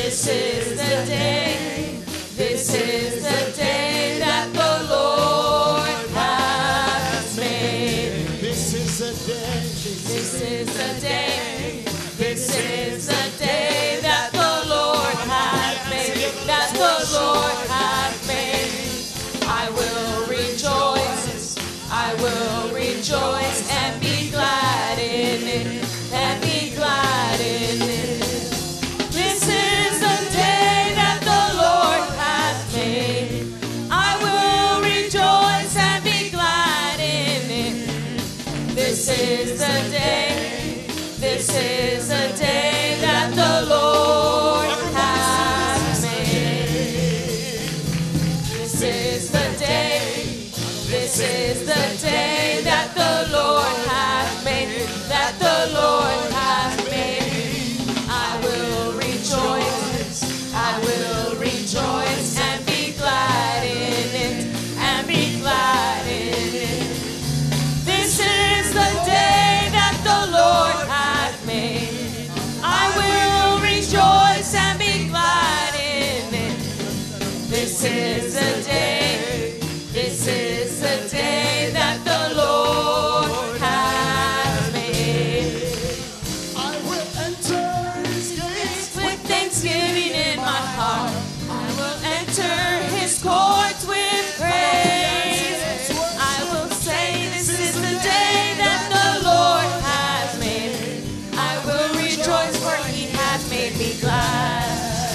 This is the day. This is the day that the Lord has made. This is the day. This is the day. This is the day that the Lord has made. That the Lord has made. I will rejoice. I will rejoice and be glad in it. And be glad in it. This is the day that the Lord has made. I will rejoice and be glad in it. This is the day. This is the day that the Lord has made. This is the day. This is the day that the Lord has made. That the Lord has made. I will rejoice. I will rejoice and be glad in it. And be glad in it. This is the day that the Lord has made. I will rejoice and be glad in it. This is the day. This is the day that the Lord has made. I will enter his gates With thanksgiving in my heart, I will enter his courts with praise. I will say, this is the day that the Lord has made. I will rejoice, for he has made me glad.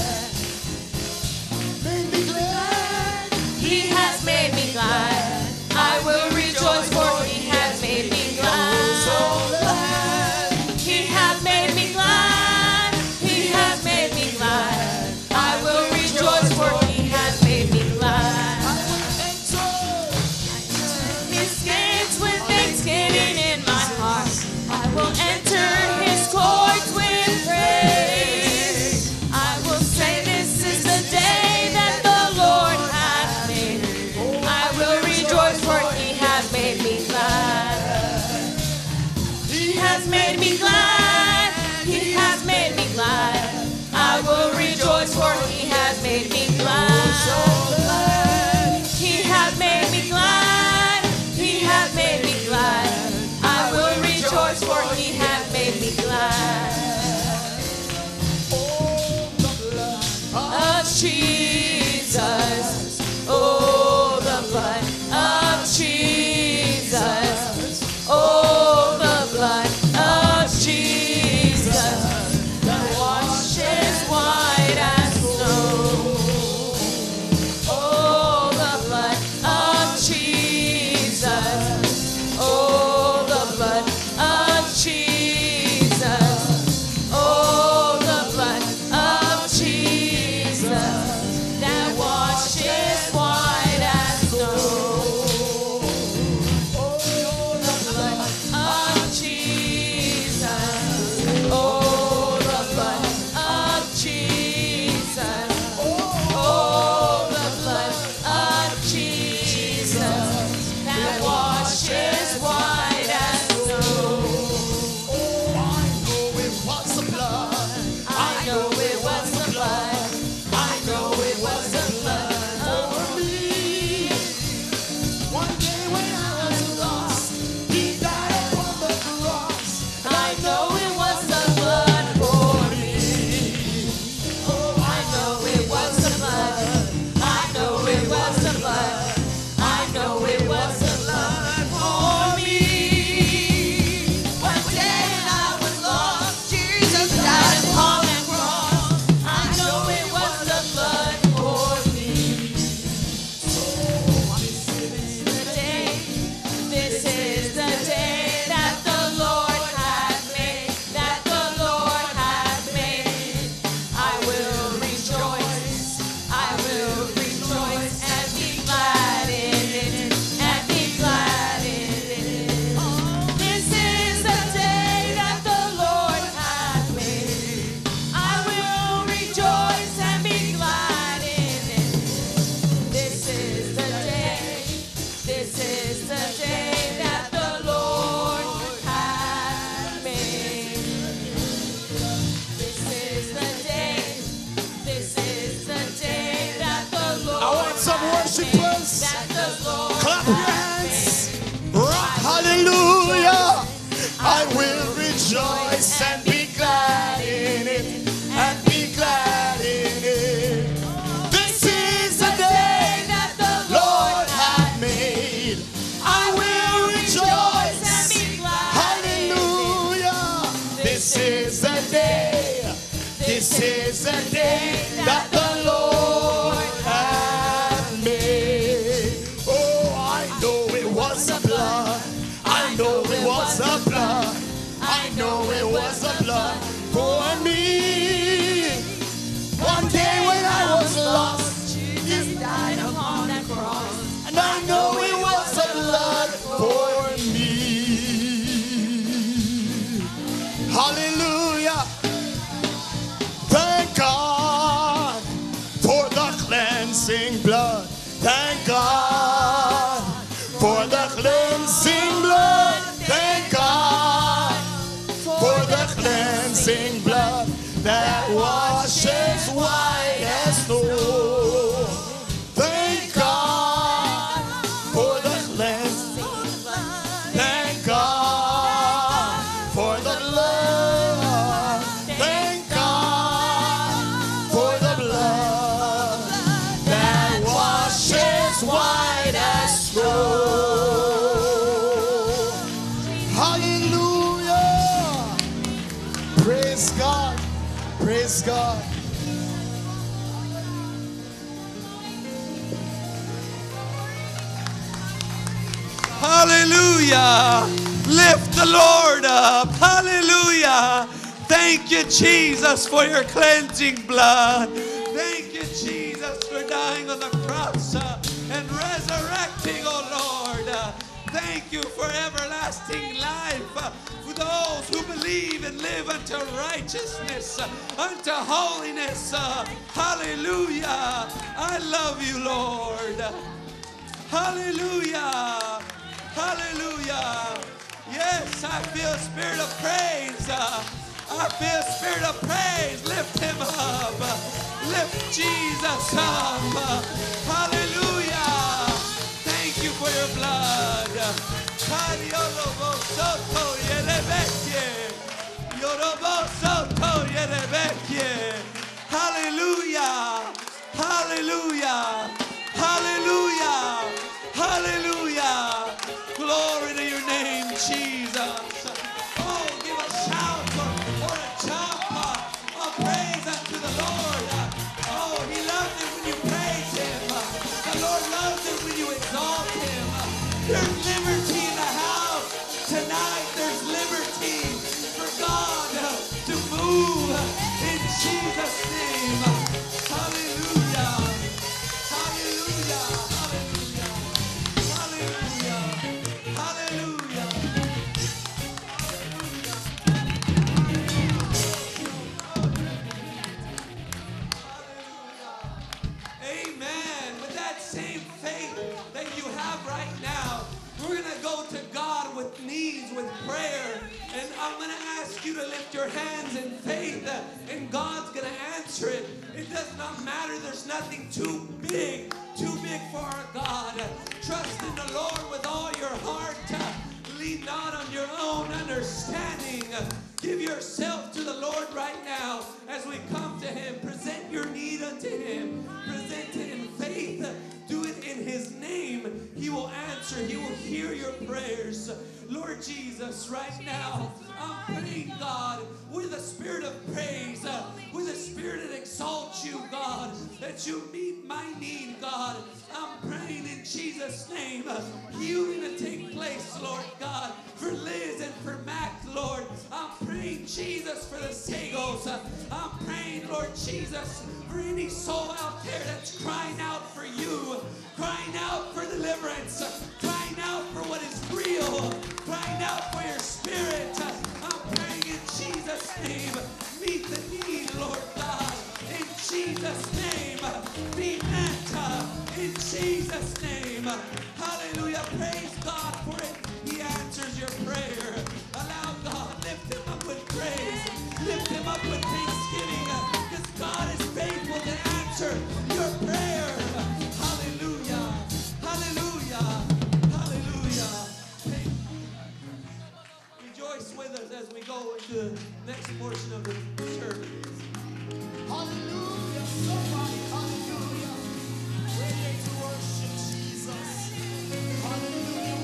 Make me glad. He has made me glad. I will rejoice, for he has made me glad. He has made me glad. He has made me glad. I will rejoice, for he has made me glad. His gates with thanksgiving in my heart. I will enter his courts with praise. I will say, this is the day that the Lord has made. I will rejoice, for he has made me glad. He has made me glad. He has made me glad. I will rejoice, for he has made me glad. He has made me glad. He has made me glad. I will rejoice, for he has made me glad. Of Jesus, oh, the blood of Jesus, oh, the blood of Jesus, that washes white as snow. Oh, the blood of Jesus, oh, the blood of Jesus, oh, the blood of Jesus. day that the Lord hath made. Oh, I know it was the blood. I know it was the blood. I know it was the blood for me. One day when I was lost, Jesus died upon that cross. And I know it was the blood for me. Hallelujah. Thank God for the cleansing blood. Thank God for the cleansing blood. Thank God for the cleansing blood that washes white as snow. Thank God for the cleansing blood. Thank God for the blood. Thank God for the blood that washes white as snow. Hallelujah. Praise God. Praise God. Hallelujah. Lift the Lord up. Hallelujah. Thank you, Jesus, for your cleansing blood. Thank you, Jesus, for dying on the cross and resurrecting, oh Lord. Thank you for everlasting life for those who believe and live unto righteousness, unto holiness. Hallelujah. I love you, Lord. Hallelujah. Hallelujah. Yes, I feel a spirit of praise. I feel a spirit of praise. Lift him up. Lift Jesus up. Hallelujah. Thank you for your blood. Hallelujah. Hallelujah. Hallelujah. Hallelujah. Glory to your name, Jesus. Oh, give a shout or a jump of praise unto the Lord. Oh, he loves it when you praise him. The Lord loves it when you exalt him. There's liberty in the house. Tonight there's liberty for God to move in Jesus' name. Hallelujah. Hallelujah. Hallelujah. Hallelujah. Hallelujah. Amen. With that same faith that you have right now, we're going to go to God with needs, with prayer. And I'm going to ask you to lift your hands in faith, and God's going to answer it. It does not matter. There's nothing too big for our God. Trust in the Lord with all your heart. Lean not on your own understanding. Give yourself to the Lord right now as we come to him. Present your need unto him. Present it in faith. Do it in his name. He will answer. He will hear your prayers. Lord Jesus, right now, I'm praying, God, with a spirit of praise, with a spirit that exalts you, God, that you meet my need, God. I'm praying in Jesus' name, healing to take place, Lord God, for Liz and for Mac, Lord. I'm praying, Jesus, for the Sagos. I'm praying, Lord Jesus, for any soul out there that's crying out for you, crying out for deliverance, crying out for what is real, crying out for your spirit. I'm praying in Jesus' name, meet the need, Lord God. In Jesus' name, be met. In Jesus' name, hallelujah. Praise God for it. He answers your prayer. Allow God, lift him up with praise. Lift him up with thanksgiving, because God is faithful to answer your prayer. Hallelujah. Hallelujah. Hallelujah. Rejoice with us as we go into the next portion of the service. Hallelujah. Somebody, hallelujah. Ready to worship Jesus. Hallelujah.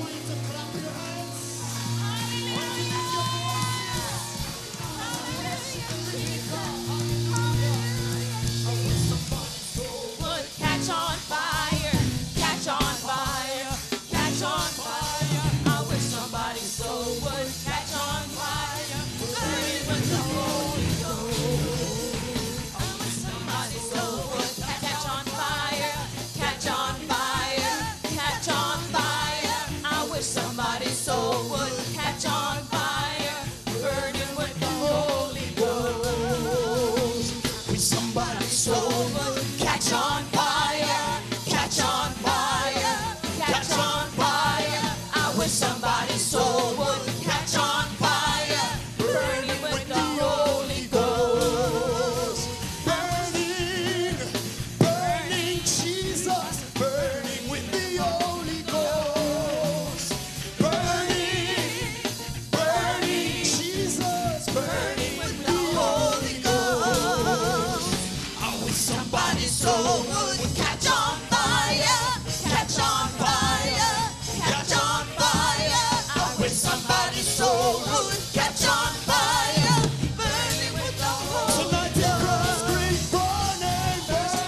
somebody's soul would catch on fire, catch on fire, catch on fire. I wish somebody's soul would catch on fire, burning with the Holy Ghost. Burning, burning Jesus, burning with the Holy Ghost. Burning, burning Jesus, burning with the Holy Ghost. I wish somebody's soul would catch on fire, catch on fire, catch on fire. I wish somebody's soul would catch on fire, burning with the Holy Ghost. Tonight the cross screams burning,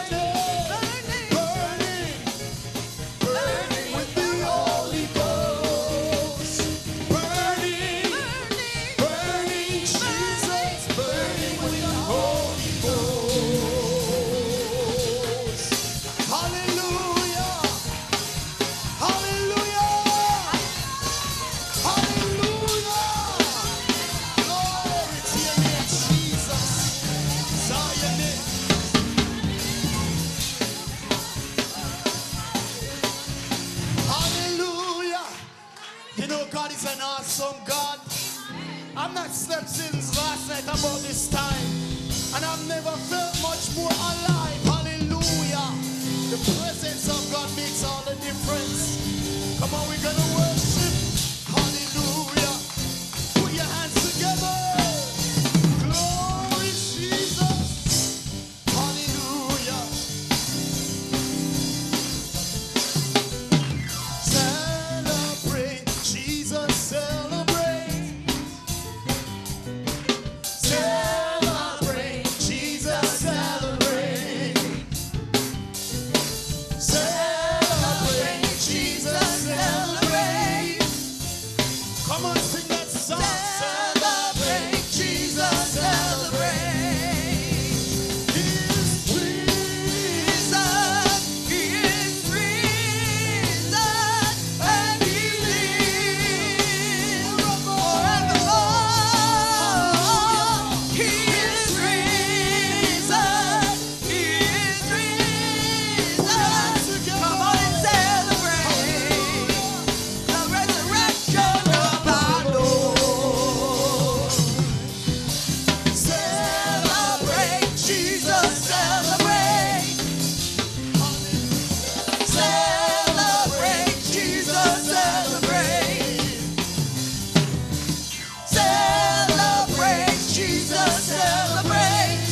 burning, burning, burning with the Holy Ghost. Burning, burning Jesus, burning with the Holy Ghost. Hallelujah, hallelujah, hallelujah. Glory to your name, Jesus. Zion. Hallelujah. You know God is an awesome God. I've not slept since last night about this time, and I've never felt much more alive. Hallelujah. The presence of God makes all the difference. Come on, we're gonna worship. Hallelujah. Put your hands together. Glory Jesus. Hallelujah. Celebrate Jesus, celebrate. Celebrate Jesus, celebrate. Celebrate Jesus, celebrate. Come on, sing that song. Celebrate Jesus, celebrate. He is risen, He is risen, and He lives forevermore. He is risen, He is risen. Come on and celebrate the resurrection of our Lord. Celebrate Jesus, celebrate. Celebrate Jesus, celebrate. Celebrate Jesus, celebrate.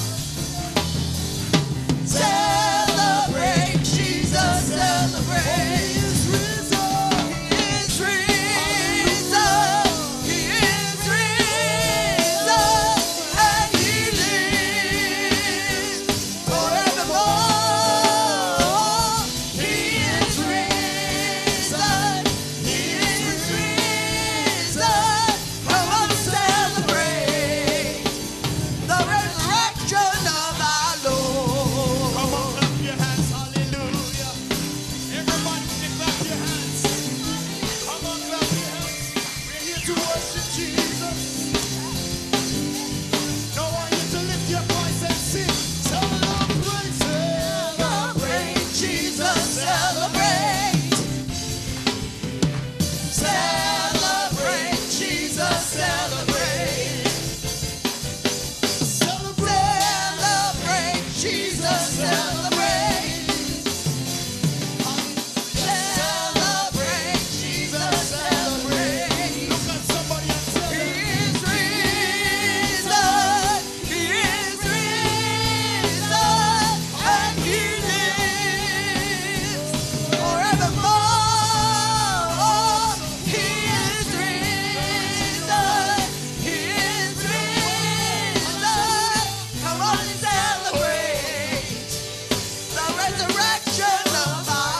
Celebrate Jesus, celebrate. He is risen, He is risen, He is risen, and He lives forevermore. He is risen, He is risen. Come on, celebrate the resurrection of our Lord. Come on, clap your hands, hallelujah. Everybody can clap your hands. Come on, clap your hands. We're here to worship Jesus. Now I want you to lift your voice and sing. Celebrate, celebrate Jesus, celebrate. Celebrate Jesus, celebrate. Celebrate Jesus, celebrate. Celebrate Jesus, celebrate. Look at somebody and say, He is risen, He is risen, and He lives forevermore. He is risen, He is risen. Come on and celebrate the resurrection of our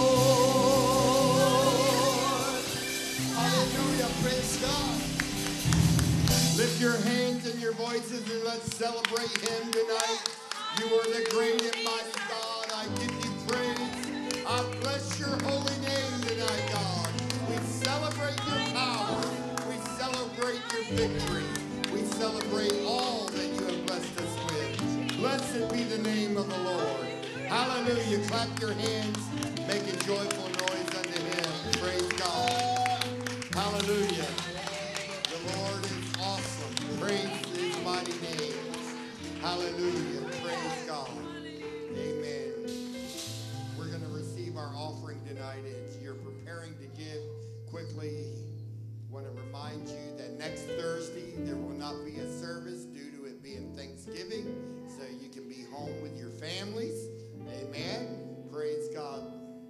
Lord. Hallelujah, praise God. Lift your hands and your voices and let's celebrate Him tonight. You are the great and mighty God. I give you praise. I bless your holy name tonight, God. We celebrate your power. We celebrate your victory. We celebrate all that you have blessed us with. Bless Blessed be the name of the Lord. Hallelujah. Clap your hands. Make a joyful noise unto him. Praise God. Hallelujah. The Lord is awesome. Praise his mighty name. Hallelujah. Praise God. Amen. We're going to receive our offering tonight. As you're preparing to give quickly, I want to remind you that next Thursday there will not be a service due to it being Thanksgiving, so you can be home with your families. Amen. Praise God.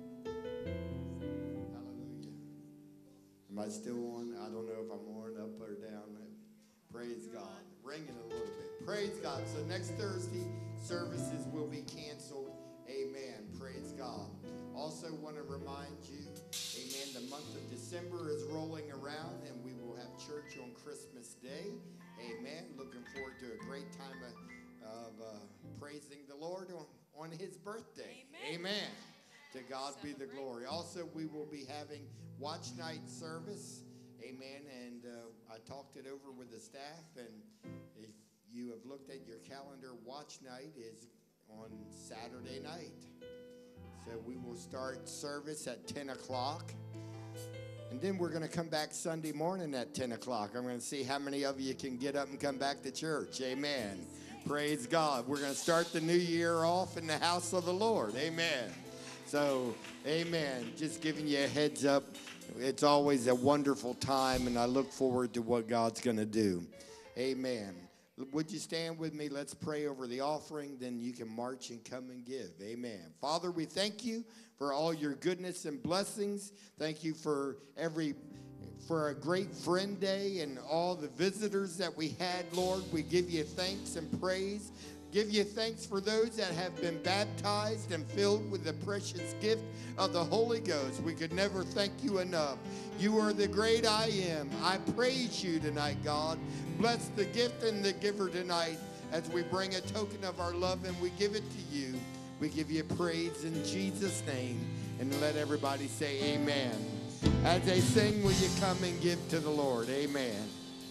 Hallelujah. Am I still on? I don't know if I'm on up or down. Praise God. Ringing a little bit. Praise God. So next Thursday services will be canceled. Amen. Praise God. Also want to remind you, amen, the month of December is rolling around and we will have church on Christmas Day. Amen. Looking forward to a great time of praising the Lord on his birthday. Amen. To God be the glory. Also, we will be having watch night service. Amen. And I talked it over with the staff, and if you have looked at your calendar, watch night is on Saturday night. So we will start service at 10 o'clock. And then we're going to come back Sunday morning at 10 o'clock. I'm going to see how many of you can get up and come back to church. Amen. Praise God. We're going to start the new year off in the house of the Lord. Amen. So, amen. Just giving you a heads up. It's always a wonderful time, and I look forward to what God's going to do. Amen. Would you stand with me? Let's pray over the offering. Then you can march and come and give. Amen. Father, we thank you for all your goodness and blessings. Thank you for a great friend day and all the visitors that we had, Lord. We give you thanks and praise. Give you thanks for those that have been baptized and filled with the precious gift of the Holy Ghost. We could never thank you enough. You are the great I am. I praise you tonight, God. Bless the gift and the giver tonight as we bring a token of our love and we give it to you. We give you praise in Jesus' name. And let everybody say amen. As they sing, will you come and give to the Lord? Amen.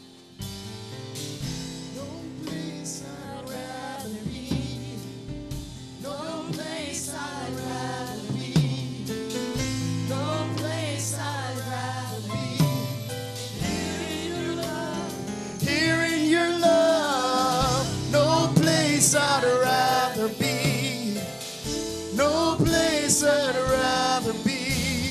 No place I'd rather be. No place I'd rather be. No place I'd rather be. Here in your love. Here in your love. No place I'd rather be. No place I'd rather be.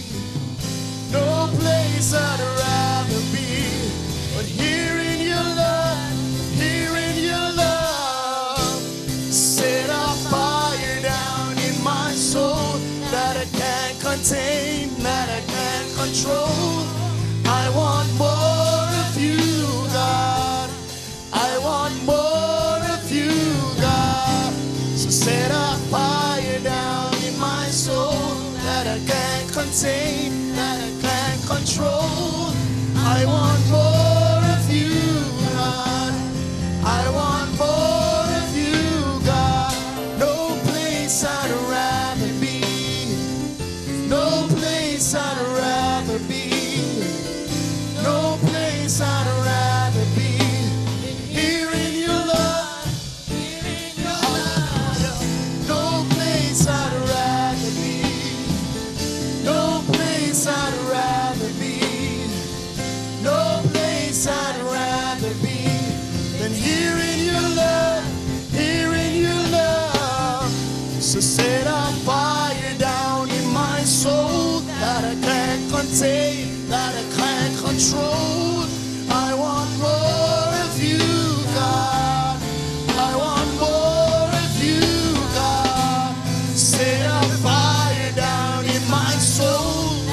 No place I'd rather be but here in your love, here in your love. Set a fire down in my soul that I can't contain, that I can't control. I want more of you, God. I want more of you, God. So set a fire down in my soul that I can't contain, that I can't control. I want more of you, God. I want more of you, God. No place I'd rather be. No place I'd rather be. No place I'd rather be. Here in your love. Here in your love. No place I'd rather be. No place I'd rather be. No place I'd rather be than here in your love, here in your love. So set a fire down in my soul that I can't contain, that I can't control. I want more of you, God. I want more of you, God. Set a fire down in my soul.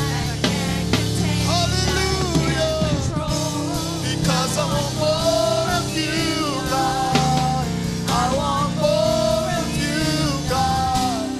Because I want more of you, God. I want more of you, God.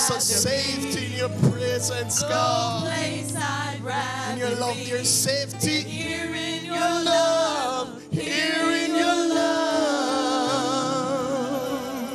sense of safety in your presence, No God. place I'd rather In your love, be. your safety, Here in your your love. love, here in your love.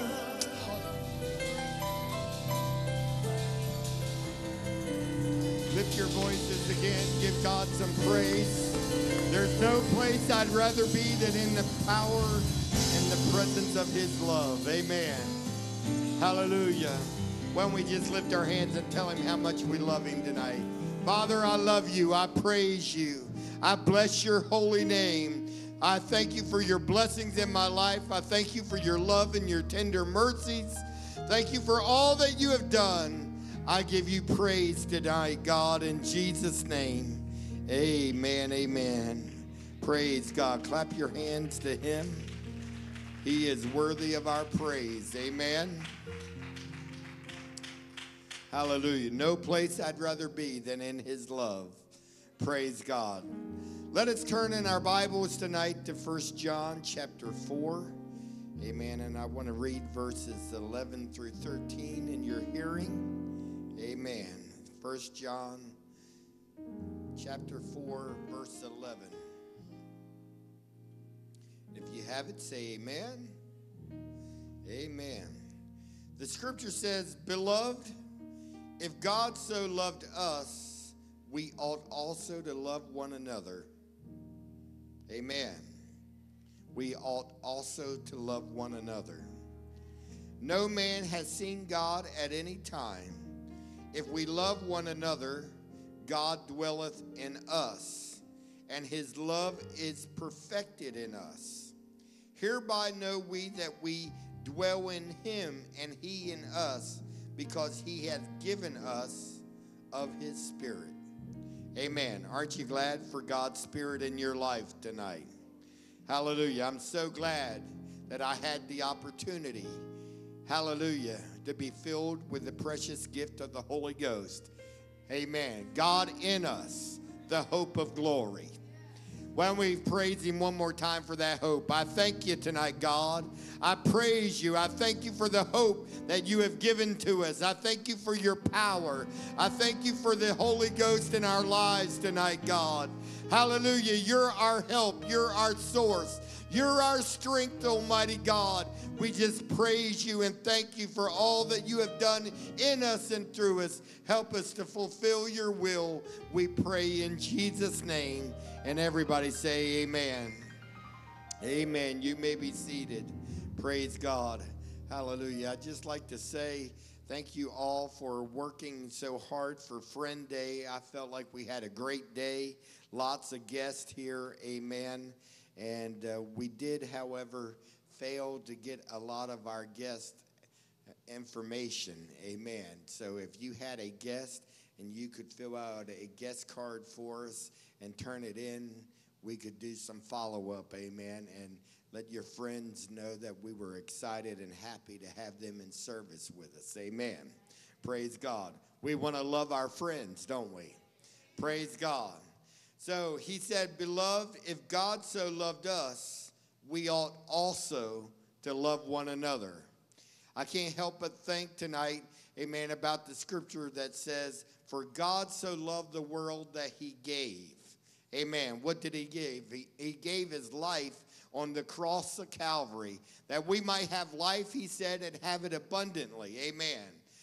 Lift your voices again. Give God some praise. There's no place I'd rather be than in the power and the presence of his love. Amen. Hallelujah. Why don't we just lift our hands and tell him how much we love him tonight. Father, I love you. I praise you. I bless your holy name. I thank you for your blessings in my life. I thank you for your love and your tender mercies. Thank you for all that you have done. I give you praise tonight, God, in Jesus' name. Amen, amen. Praise God. Clap your hands to him. He is worthy of our praise. Amen. Hallelujah. No place I'd rather be than in his love. Praise God. Let us turn in our Bibles tonight to 1 John chapter 4. Amen. And I want to read verses 11 through 13 in your hearing. Amen. 1 John chapter 4, verse 11. If you have it, say amen. Amen. The scripture says, Beloved, if God so loved us, we ought also to love one another. Amen. We ought also to love one another. No man has seen God at any time. If we love one another, God dwelleth in us, and his love is perfected in us. Hereby know we that we dwell in him, and he in us, because he hath given us of his Spirit. Amen. Aren't you glad for God's Spirit in your life tonight? Hallelujah. I'm so glad that I had the opportunity, hallelujah, to be filled with the precious gift of the Holy Ghost. Amen. God in us, the hope of glory. Why don't we praise him one more time for that hope? I thank you tonight, God. I praise you. I thank you for the hope that you have given to us. I thank you for your power. I thank you for the Holy Ghost in our lives tonight, God. Hallelujah. You're our help. You're our source. You're our strength, Almighty God. We just praise you and thank you for all that you have done in us and through us. Help us to fulfill your will. We pray in Jesus' name. And everybody say amen. Amen. You may be seated. Praise God. Hallelujah. I'd just like to say thank you all for working so hard for Friend Day. I felt like we had a great day. Lots of guests here. Amen. And we did, however, fail to get a lot of our guest information. Amen. So if you had a guest and you could fill out a guest card for us and turn it in, we could do some follow-up, amen, and let your friends know that we were excited and happy to have them in service with us, amen. Praise God. We want to love our friends, don't we? Praise God. So he said, Beloved, if God so loved us, we ought also to love one another. I can't help but think tonight, amen, about the scripture that says, For God so loved the world that he gave. Amen. What did he give? He gave his life on the cross of Calvary that we might have life, he said, and have it abundantly. Amen.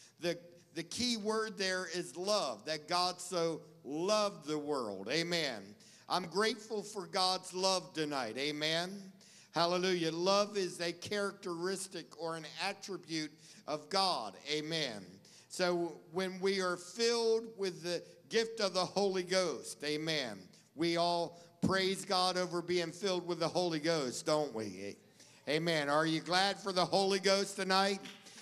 The key word there is love, that God so loved the world. Amen. I'm grateful for God's love tonight. Amen. Hallelujah. Love is a characteristic or an attribute of God. Amen. So when we are filled with the gift of the Holy Ghost, amen, we all praise God over being filled with the Holy Ghost, don't we? Amen. Are you glad for the Holy Ghost tonight?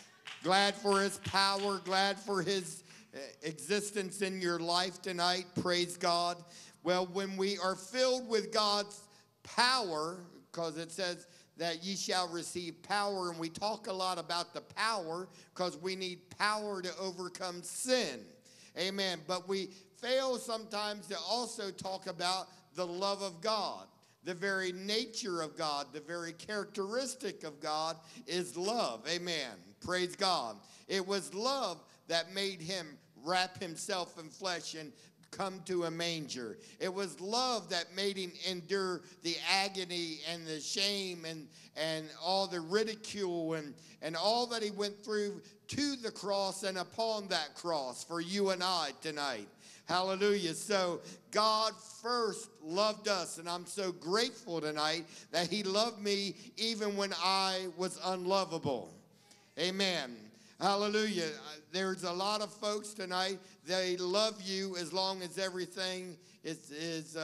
Glad for his power, glad for his existence in your life tonight. Praise God. Well, when we are filled with God's power, because it says that ye shall receive power, and we talk a lot about the power because we need power to overcome sin. Amen. But we fail sometimes to also talk about the love of God. The very nature of God, the very characteristic of God is love. Amen. Praise God. It was love that made him wrap himself in flesh and come to a manger. It was love that made him endure the agony and the shame and all the ridicule and all that he went through to the cross and upon that cross for you and I tonight. Hallelujah. So God first loved us, and I'm so grateful tonight that he loved me even when I was unlovable. Amen. Hallelujah. There's a lot of folks tonight, they love you as long as everything is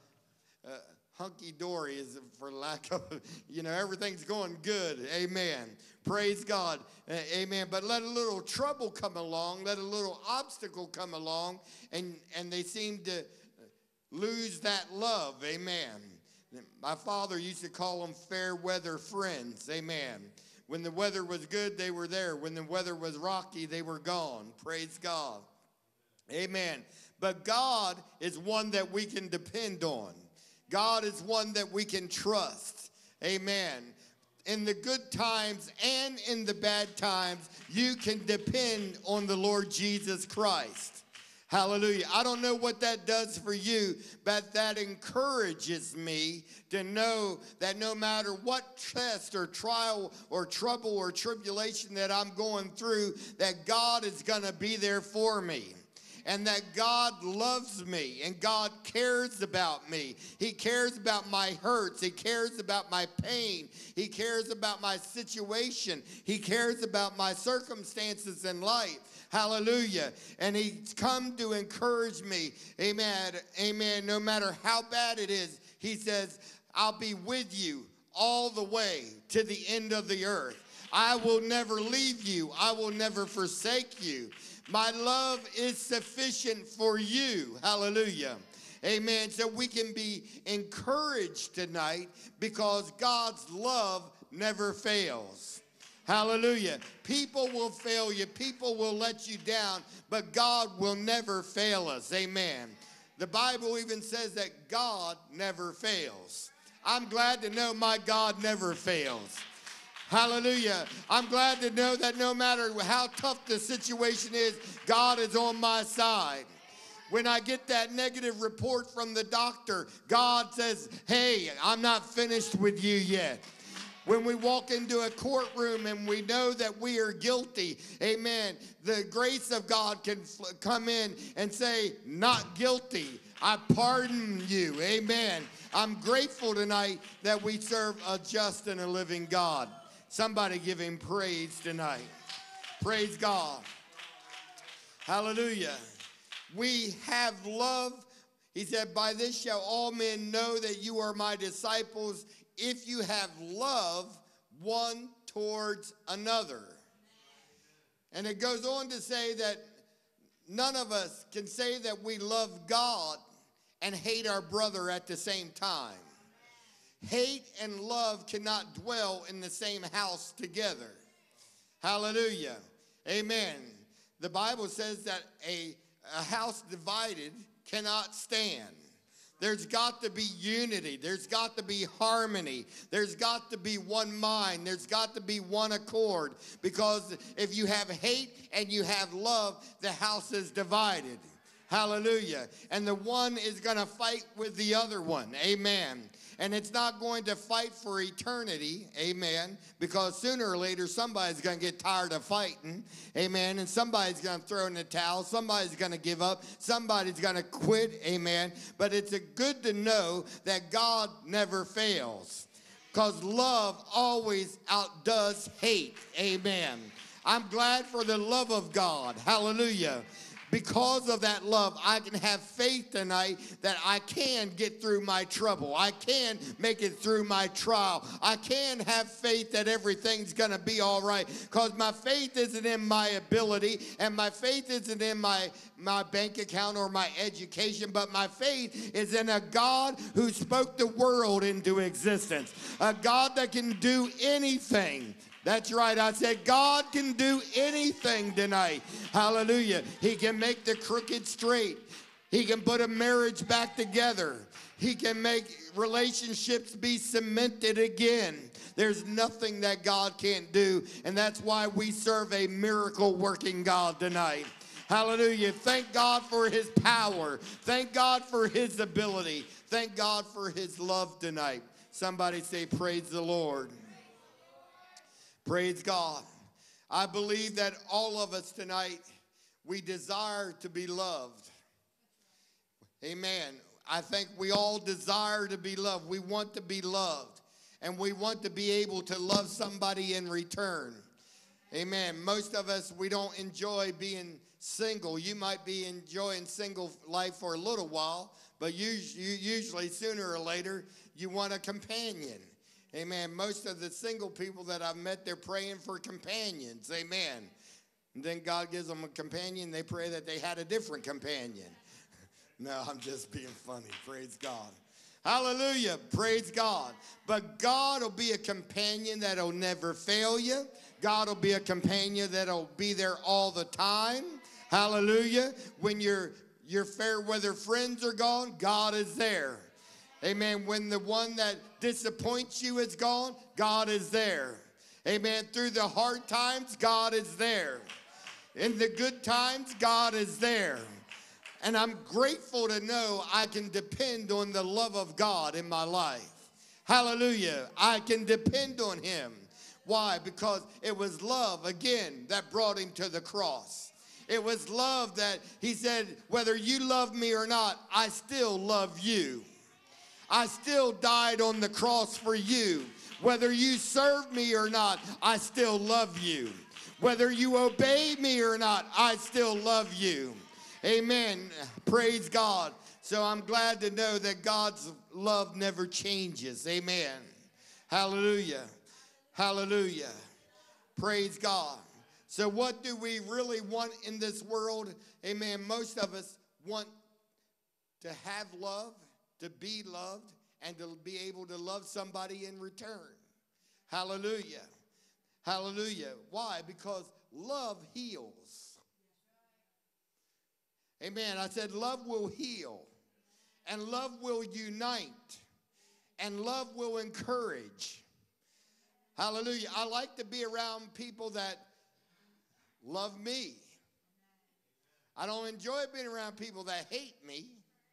hunky-dory, is for lack of, everything's going good. Amen. Praise God. Amen. But let a little trouble come along, let a little obstacle come along, and they seem to lose that love. Amen. My father used to call them fair weather friends. Amen. When the weather was good, they were there. When the weather was rocky, they were gone. Praise God. Amen. But God is one that we can depend on. God is one that we can trust. Amen. In the good times and in the bad times, you can depend on the Lord Jesus Christ. Hallelujah. I don't know what that does for you, but that encourages me to know that no matter what test or trial or trouble or tribulation that I'm going through, that God is going to be there for me. And that God loves me and God cares about me. He cares about my hurts. He cares about my pain. He cares about my situation. He cares about my circumstances in life. Hallelujah. And he's come to encourage me. Amen. Amen. No matter how bad it is, he says, I'll be with you all the way to the end of the earth. I will never leave you. I will never forsake you. My love is sufficient for you. Hallelujah. Amen. So we can be encouraged tonight because God's love never fails. Hallelujah. People will fail you. People will let you down, but God will never fail us. Amen. The Bible even says that God never fails. I'm glad to know my God never fails. Hallelujah. I'm glad to know that no matter how tough the situation is, God is on my side. When I get that negative report from the doctor, God says, hey, I'm not finished with you yet. When we walk into a courtroom and we know that we are guilty, amen, the grace of God can come in and say, not guilty. I pardon you. Amen. I'm grateful tonight that we serve a just and a living God. Somebody give him praise tonight. Praise God. Hallelujah. We have love. He said, by this shall all men know that you are my disciples, if you have love one towards another. And it goes on to say that none of us can say that we love God and hate our brother at the same time. Hate and love cannot dwell in the same house together. Hallelujah. Amen. The Bible says that a house divided cannot stand. There's got to be unity. There's got to be harmony. There's got to be one mind. There's got to be one accord. Because if you have hate and you have love, the house is divided. Hallelujah. And the one is going to fight with the other one. Amen. And it's not going to fight for eternity, amen, because sooner or later somebody's going to get tired of fighting, amen, and somebody's going to throw in the towel, somebody's going to give up, somebody's going to quit, amen. But it's good to know that God never fails, because love always outdoes hate, amen. I'm glad for the love of God, hallelujah. Because of that love, I can have faith tonight that I can get through my trouble. I can make it through my trial. I can have faith that everything's going to be all right. Because my faith isn't in my ability, and my faith isn't in my bank account or my education, but my faith is in a God who spoke the world into existence. A God that can do anything. That's right. I said God can do anything tonight. Hallelujah. He can make the crooked straight. He can put a marriage back together. He can make relationships be cemented again. There's nothing that God can't do, and that's why we serve a miracle-working God tonight. Hallelujah. Thank God for his power. Thank God for his ability. Thank God for his love tonight. Somebody say, praise the Lord. Praise God. I believe that all of us tonight, we desire to be loved. Amen. I think we all desire to be loved. We want to be loved. And we want to be able to love somebody in return. Amen. Most of us, we don't enjoy being single. You might be enjoying single life for a little while, but usually sooner or later, you want a companion. Amen. Most of the single people that I've met, they're praying for companions. Amen. And then God gives them a companion. They pray that they had a different companion. No, I'm just being funny. Praise God. Hallelujah. Praise God. But God will be a companion that'll never fail you. God will be a companion that'll be there all the time. Hallelujah. When your fair weather friends are gone, God is there. Amen. When the one that disappoints you is gone, God is there. Amen. Through the hard times, God is there. In the good times, God is there. And I'm grateful to know I can depend on the love of God in my life. Hallelujah. I can depend on him. Why? Because it was love, again, that brought him to the cross. It was love that he said, whether you love me or not, I still love you. I still died on the cross for you. Whether you serve me or not, I still love you. Whether you obey me or not, I still love you. Amen. Praise God. So I'm glad to know that God's love never changes. Amen. Hallelujah. Hallelujah. Praise God. So what do we really want in this world? Amen. Most of us want to have love, to be loved, and to be able to love somebody in return. Hallelujah. Hallelujah. Why? Because love heals. Amen. I said love will heal, and love will unite, and love will encourage. Hallelujah. I like to be around people that love me. I don't enjoy being around people that hate me.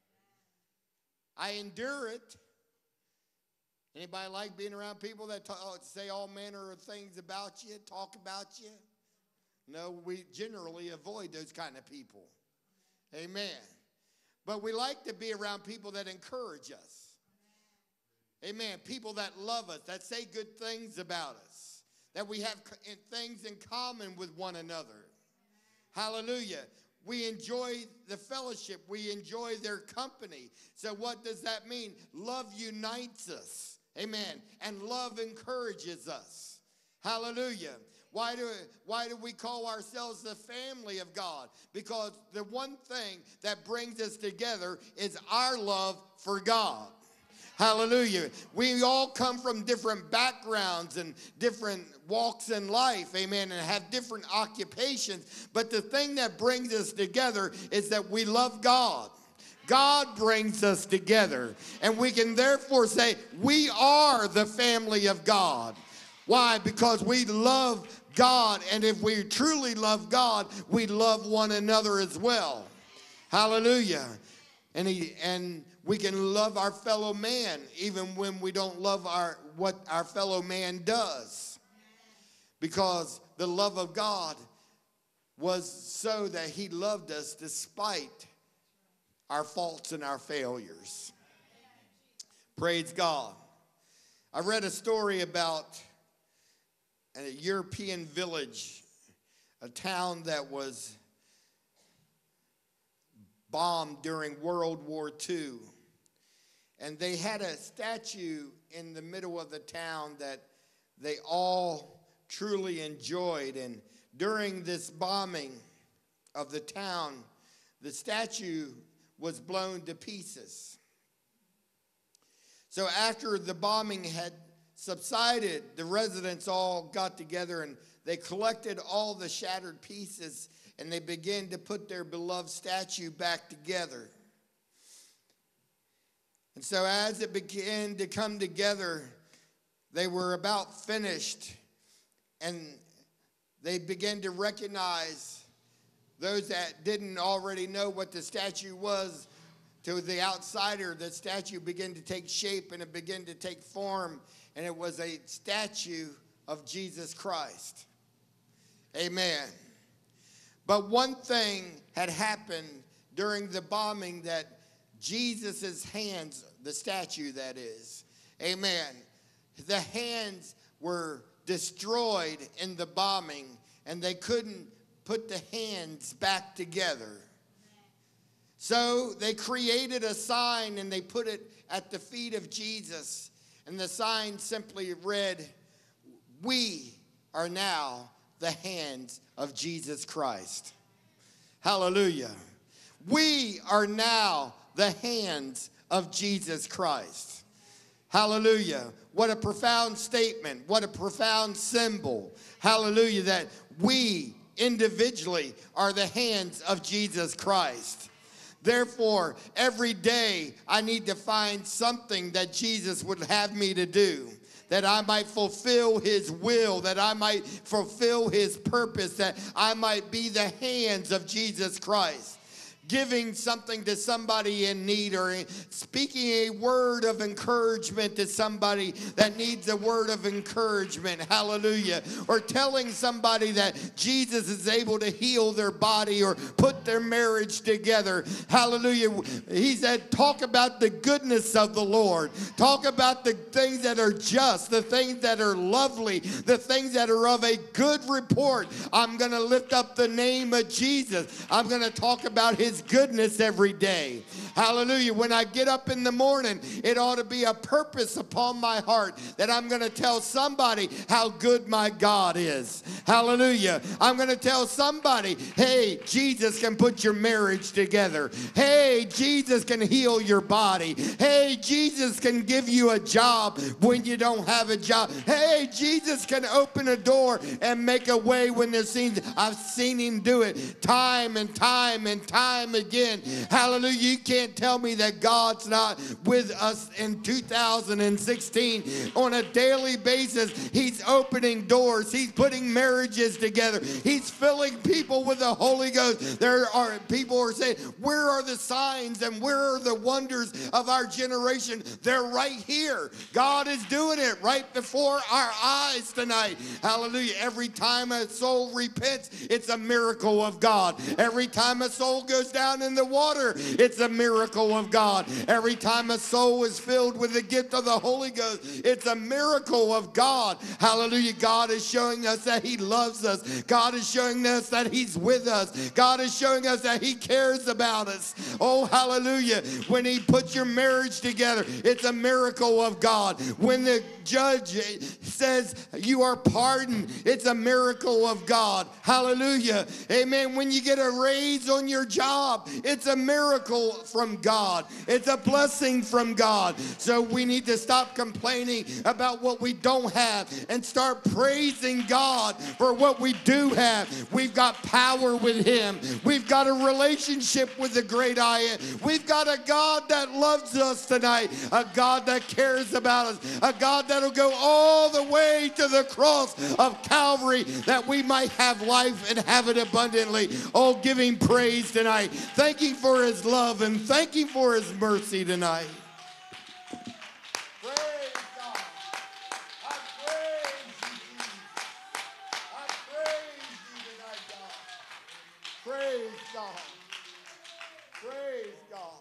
I endure it. Anybody like being around people that say all manner of things about you, talk about you? No, we generally avoid those kind of people. Amen. But we like to be around people that encourage us. Amen. People that love us, that say good things about us, that we have things in common with one another. Hallelujah. We enjoy the fellowship. We enjoy their company. So what does that mean? Love unites us. Amen. And love encourages us. Hallelujah. Why do we call ourselves the family of God? Because the one thing that brings us together is our love for God. Hallelujah. We all come from different backgrounds and different walks in life, amen, and have different occupations. But the thing that brings us together is that we love God. God brings us together. And we can therefore say we are the family of God. Why? Because we love God, and if we truly love God, we love one another as well. Hallelujah. And we can love our fellow man even when we don't love what our fellow man does. Because the love of God was so that he loved us despite our faults and our failures. Praise God. I read a story about a European village, a town that was bombed during World War II. And they had a statue in the middle of the town that they all truly enjoyed. And during this bombing of the town, the statue was blown to pieces. So after the bombing had subsided, the residents all got together and they collected all the shattered pieces and they began to put their beloved statue back together. And so as it began to come together, they were about finished, and they began to recognize those that didn't already know what the statue was. To the outsider, the statue began to take shape and it began to take form, and it was a statue of Jesus Christ. Amen. But one thing had happened during the bombing, that Jesus' hands, the statue that is, amen, the hands were destroyed in the bombing, and they couldn't put the hands back together. So they created a sign and they put it at the feet of Jesus. And the sign simply read, "We are now the hands of Jesus Christ." Hallelujah. We are now the hands of Jesus Christ. Hallelujah. What a profound statement. What a profound symbol. Hallelujah. That we individually are the hands of Jesus Christ. Therefore, every day I need to find something that Jesus would have me to do, that I might fulfill his will, that I might fulfill his purpose, that I might be the hands of Jesus Christ. Giving something to somebody in need, or speaking a word of encouragement to somebody that needs a word of encouragement. Hallelujah. Or telling somebody that Jesus is able to heal their body or put their marriage together. Hallelujah. He said, talk about the goodness of the Lord. Talk about the things that are just, the things that are lovely, the things that are of a good report. I'm going to lift up the name of Jesus. I'm going to talk about his goodness every day. Hallelujah. When I get up in the morning, it ought to be a purpose upon my heart that I'm going to tell somebody how good my God is. Hallelujah. I'm going to tell somebody, hey, Jesus can put your marriage together. Hey, Jesus can heal your body. Hey, Jesus can give you a job when you don't have a job. Hey, Jesus can open a door and make a way when there seems. I've seen him do it time and time and time again. Hallelujah. You can't tell me that God's not with us in 2016. On a daily basis, he's opening doors. He's putting marriages together. He's filling people with the Holy Ghost. There are people who are saying, where are the signs and where are the wonders of our generation? They're right here. God is doing it right before our eyes tonight. Hallelujah. Every time a soul repents, it's a miracle of God. Every time a soul goes down in the water, it's a miracle of God. Every time a soul is filled with the gift of the Holy Ghost, it's a miracle of God. Hallelujah. God is showing us that he loves us. God is showing us that he's with us. God is showing us that he cares about us. Oh, hallelujah. When he puts your marriage together, it's a miracle of God. When the judge says you are pardoned, it's a miracle of God. Hallelujah. Amen. When you get a raise on your job, it's a miracle from God. It's a blessing from God. So we need to stop complaining about what we don't have and start praising God for what we do have. We've got power with him. We've got a relationship with the great I Am. We've got a God that loves us tonight, a God that cares about us, a God that'll go all the way to the cross of Calvary that we might have life and have it abundantly. Oh, give him praise tonight. Thank him for his love and thank him for his mercy tonight. Praise God. I praise you, Jesus. I praise you tonight, God. Praise God. Praise God.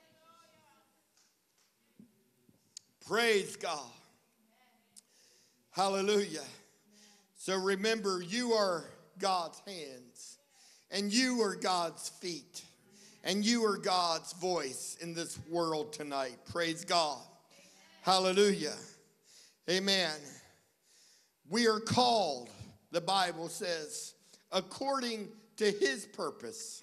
Praise God. Hallelujah. So remember, you are God's hands, and you are God's feet, and you are God's voice in this world tonight. Praise God. Hallelujah. Amen. We are called, the Bible says, according to his purpose.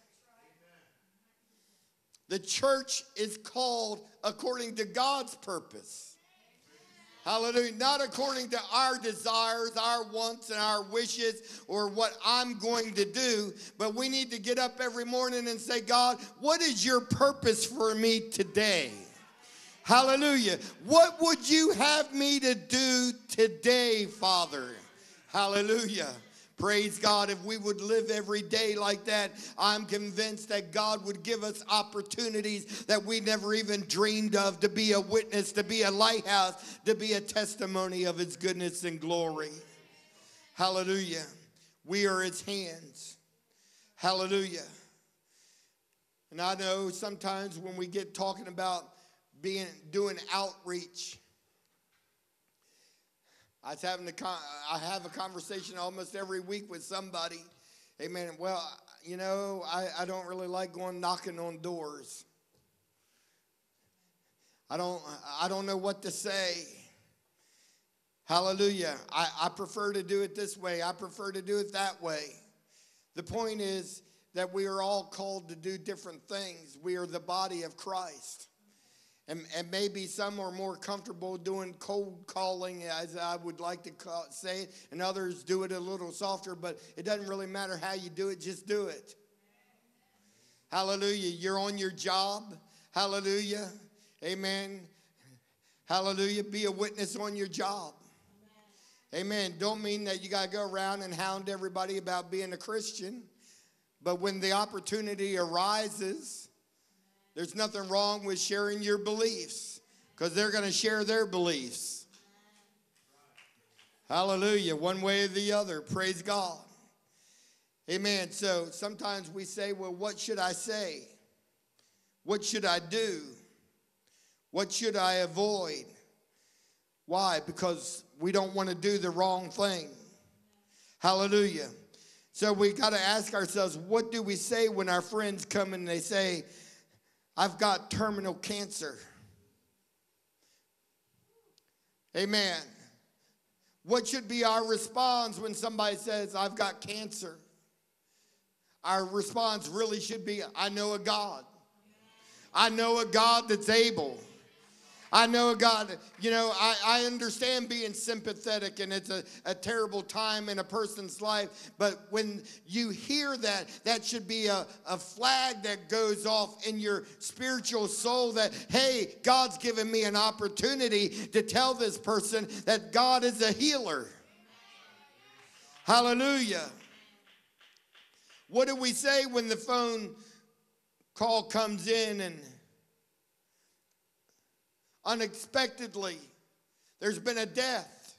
The church is called according to God's purpose. Hallelujah. Not according to our desires, our wants, and our wishes, or what I'm going to do. But we need to get up every morning and say, God, what is your purpose for me today? Hallelujah. What would you have me to do today, Father? Hallelujah. Praise God. If we would live every day like that, I'm convinced that God would give us opportunities that we never even dreamed of, to be a witness, to be a lighthouse, to be a testimony of his goodness and glory. Hallelujah. We are his hands. Hallelujah. And I know sometimes when we get talking about doing outreach, I have a conversation almost every week with somebody. Amen. Well, you know, I don't really like going knocking on doors. I don't know what to say. Hallelujah. I prefer to do it this way. I prefer to do it that way. The point is that we are all called to do different things. We are the body of Christ. And maybe some are more comfortable doing cold calling, as I would like to say it, and others do it a little softer, but it doesn't really matter how you do it, just do it. Hallelujah. You're on your job. Hallelujah. Amen. Hallelujah. Be a witness on your job. Amen. Don't mean that you got to go around and hound everybody about being a Christian, but when the opportunity arises, there's nothing wrong with sharing your beliefs, because they're going to share their beliefs. Hallelujah. One way or the other. Praise God. Amen. So sometimes we say, well, what should I say? What should I do? What should I avoid? Why? Because we don't want to do the wrong thing. Hallelujah. So we got to ask ourselves, what do we say when our friends come and they say, I've got terminal cancer? Amen. What should be our response when somebody says, I've got cancer? Our response really should be, I know a God. I know a God that's able. I know a God, you know, I understand being sympathetic, and it's a terrible time in a person's life. But when you hear that, that should be a flag that goes off in your spiritual soul that, hey, God's given me an opportunity to tell this person that God is a healer. Hallelujah. What do we say when the phone call comes in and unexpectedly there's been a death?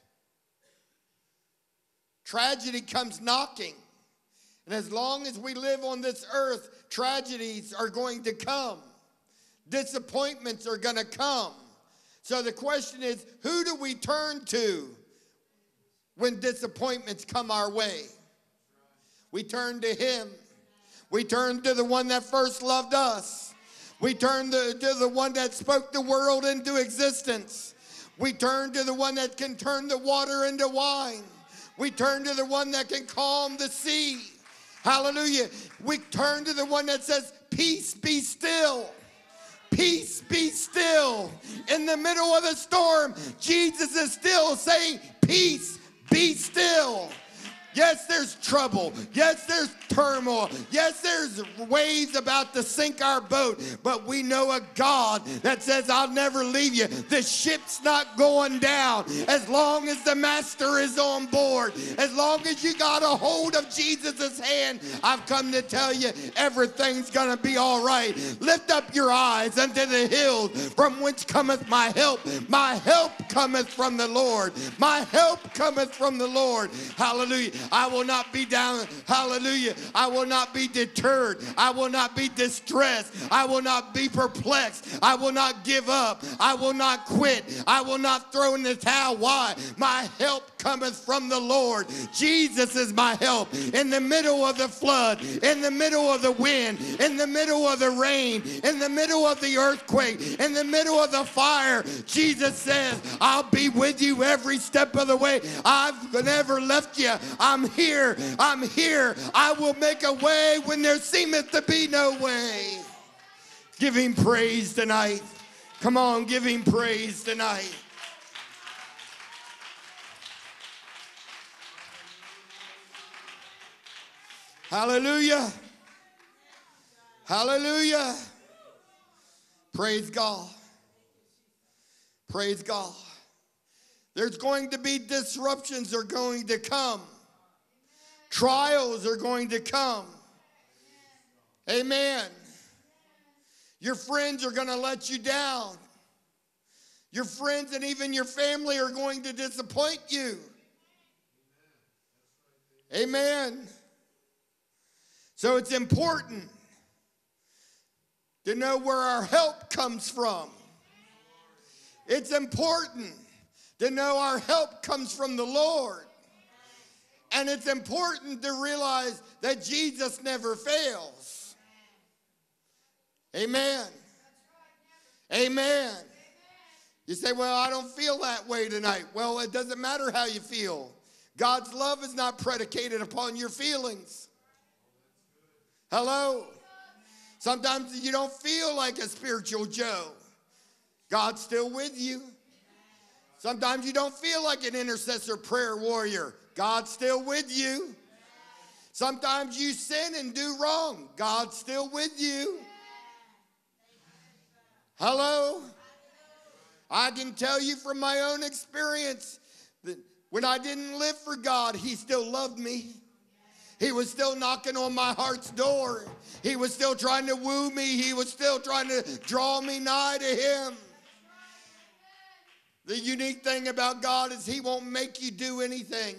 Tragedy comes knocking. And as long as we live on this earth, tragedies are going to come. Disappointments are going to come. So the question is, who do we turn to when disappointments come our way? We turn to him. We turn to the one that first loved us. We turn to the one that spoke the world into existence. We turn to the one that can turn the water into wine. We turn to the one that can calm the sea. Hallelujah. We turn to the one that says, peace, be still. Peace, be still. In the middle of the storm, Jesus is still saying, peace, be still. Yes, there's trouble. Yes, there's turmoil. Yes, there's waves about to sink our boat. But we know a God that says, I'll never leave you. The ship's not going down as long as the master is on board. As long as you got a hold of Jesus' hand, I've come to tell you, everything's going to be all right. Lift up your eyes unto the hills from whence cometh my help. My help cometh from the Lord. My help cometh from the Lord. Hallelujah. I will not be down. Hallelujah. I will not be deterred. I will not be distressed. I will not be perplexed. I will not give up. I will not quit. I will not throw in the towel. Why? My help cometh from the Lord. Jesus is my help. In the middle of the flood, in the middle of the wind, in the middle of the rain, in the middle of the earthquake, in the middle of the fire, Jesus says, I'll be with you every step of the way. I've never left you. I'm here. I'm here. I will make a way when there seemeth to be no way. Give him praise tonight. Come on, give him praise tonight. Hallelujah. Hallelujah. Praise God. Praise God. There's going to be disruptions are going to come. Trials are going to come. Amen. Your friends are going to let you down. Your friends and even your family are going to disappoint you. Amen. So it's important to know where our help comes from. It's important to know our help comes from the Lord. And it's important to realize that Jesus never fails. Amen. Amen. You say, well, I don't feel that way tonight. Well, it doesn't matter how you feel. God's love is not predicated upon your feelings. Hello? Sometimes you don't feel like a spiritual Joe. God's still with you. Sometimes you don't feel like an intercessor prayer warrior. God's still with you. Sometimes you sin and do wrong. God's still with you. Hello? I can tell you from my own experience that when I didn't live for God, he still loved me. He was still knocking on my heart's door. He was still trying to woo me. He was still trying to draw me nigh to him. The unique thing about God is he won't make you do anything.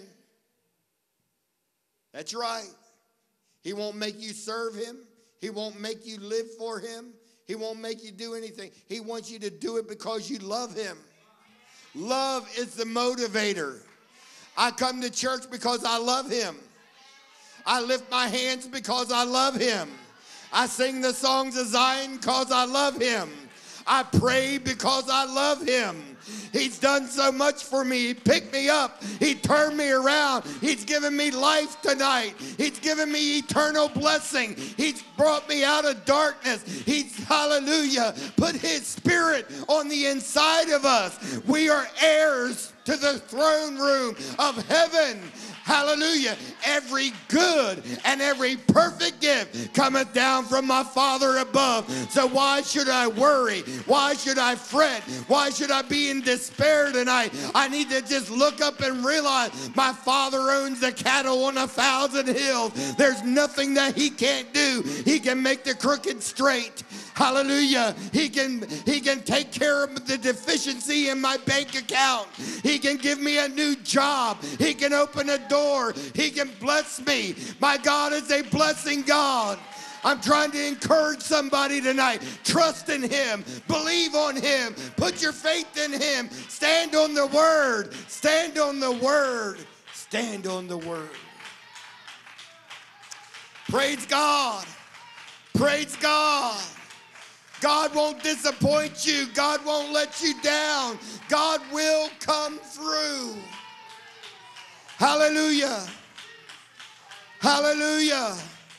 That's right. He won't make you serve him. He won't make you live for him. He won't make you do anything. He wants you to do it because you love him. Love is the motivator. I come to church because I love him. I lift my hands because I love him. I sing the songs of Zion because I love him. I pray because I love him. He's done so much for me. He picked me up. He turned me around. He's given me life tonight. He's given me eternal blessing. He's brought me out of darkness. He's, hallelujah, put his spirit on the inside of us. We are heirs to the throne room of heaven. Hallelujah. Every good and every perfect gift cometh down from my Father above. So why should I worry? Why should I fret? Why should I be in despair tonight? I need to just look up and realize my Father owns the cattle on 1,000 hills. There's nothing that he can't do. He can make the crooked straight. Hallelujah. He can take care of the deficiency in my bank account. He can give me a new job. He can open a door. He can bless me. My God is a blessing God. I'm trying to encourage somebody tonight. Trust in him. Believe on him. Put your faith in him. Stand on the word. Stand on the word. Stand on the word. Praise God. Praise God. God won't disappoint you. God won't let you down. God will come through. Hallelujah. Hallelujah.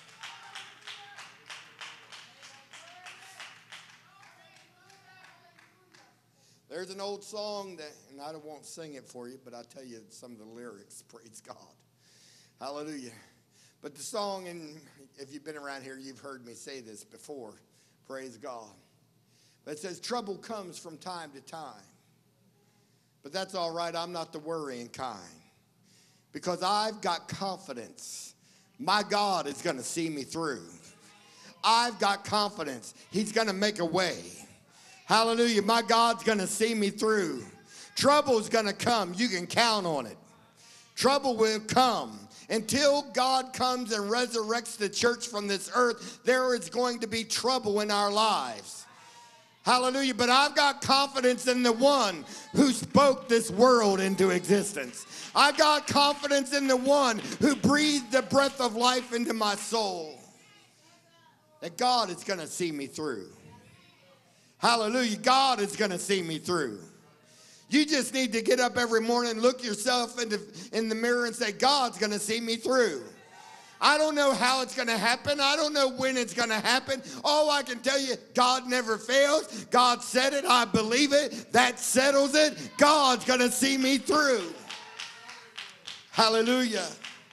There's an old song that, and I won't sing it for you, but I'll tell you some of the lyrics. Praise God. Hallelujah. But the song, and if you've been around here, you've heard me say this before. Praise God. But it says, trouble comes from time to time. But that's all right. I'm not the worrying kind. Because I've got confidence. My God is going to see me through. I've got confidence. He's going to make a way. Hallelujah. My God's going to see me through. Trouble's going to come. You can count on it. Trouble will come. Until God comes and resurrects the church from this earth, there is going to be trouble in our lives. Hallelujah. But I've got confidence in the one who spoke this world into existence. I got confidence in the one who breathed the breath of life into my soul. That God is going to see me through. Hallelujah. God is going to see me through. You just need to get up every morning, look yourself in the mirror and say, God's going to see me through. I don't know how it's going to happen. I don't know when it's going to happen. All I can tell you, God never fails. God said it. I believe it. That settles it. God's going to see me through. Hallelujah.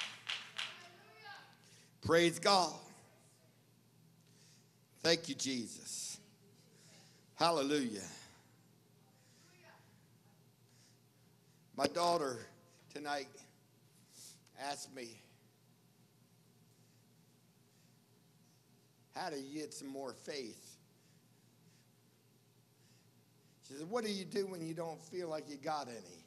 Praise God. Thank you, Jesus. Hallelujah. My daughter tonight asked me, how do you get some more faith? She said, what do you do when you don't feel like you got any?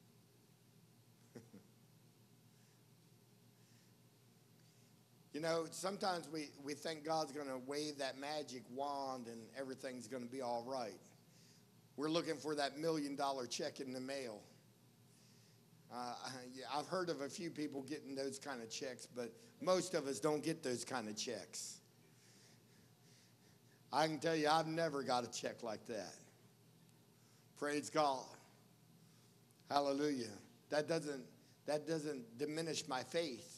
You know, sometimes we think God's going to wave that magic wand and everything's going to be all right. We're looking for that $1 million check in the mail. I've heard of a few people getting those kind of checks, but most of us don't get those kind of checks. I can tell you, I've never got a check like that. Praise God. Hallelujah. That doesn't diminish my faith.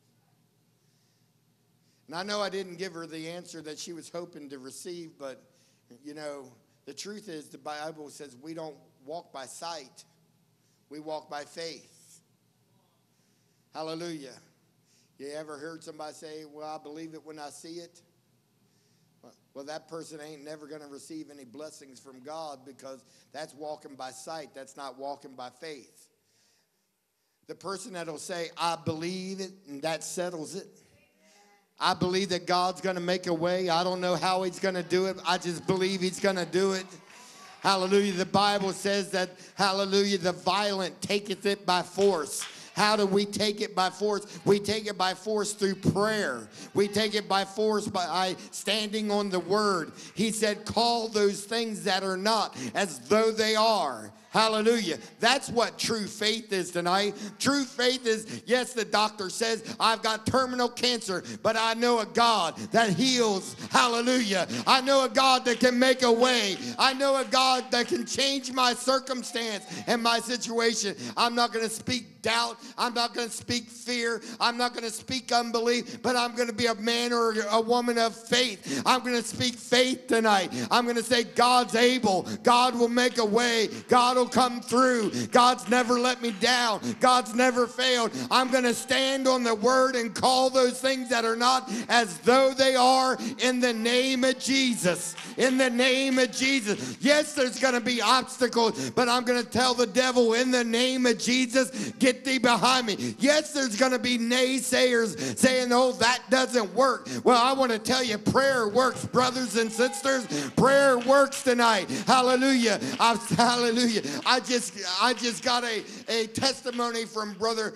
And I know I didn't give her the answer that she was hoping to receive, but, you know, the truth is the Bible says we don't walk by sight. We walk by faith. Hallelujah. You ever heard somebody say, well, I believe it when I see it? Well, that person ain't never going to receive any blessings from God because that's walking by sight. That's not walking by faith. The person that'll say, I believe it, and that settles it. I believe that God's going to make a way. I don't know how he's going to do it. I just believe he's going to do it. Hallelujah. The Bible says that, hallelujah, the violent taketh it by force. How do we take it by force? We take it by force through prayer. We take it by force by standing on the word. He said, call those things that are not as though they are. Hallelujah. That's what true faith is tonight. True faith is, yes, the doctor says, I've got terminal cancer, but I know a God that heals. Hallelujah. I know a God that can make a way. I know a God that can change my circumstance and my situation. I'm not going to speak doubt. I'm not going to speak fear. I'm not going to speak unbelief, but I'm going to be a man or a woman of faith. I'm going to speak faith tonight. I'm going to say God's able. God will make a way. God will come through. God's never let me down. God's never failed. I'm going to stand on the word and call those things that are not as though they are in the name of Jesus. In the name of Jesus. Yes, there's going to be obstacles, but I'm going to tell the devil in the name of Jesus, get thee behind me. Yes, there's going to be naysayers saying, oh, that doesn't work. Well, I want to tell you, prayer works, brothers and sisters. Prayer works tonight. Hallelujah. Hallelujah. I just got a testimony from brother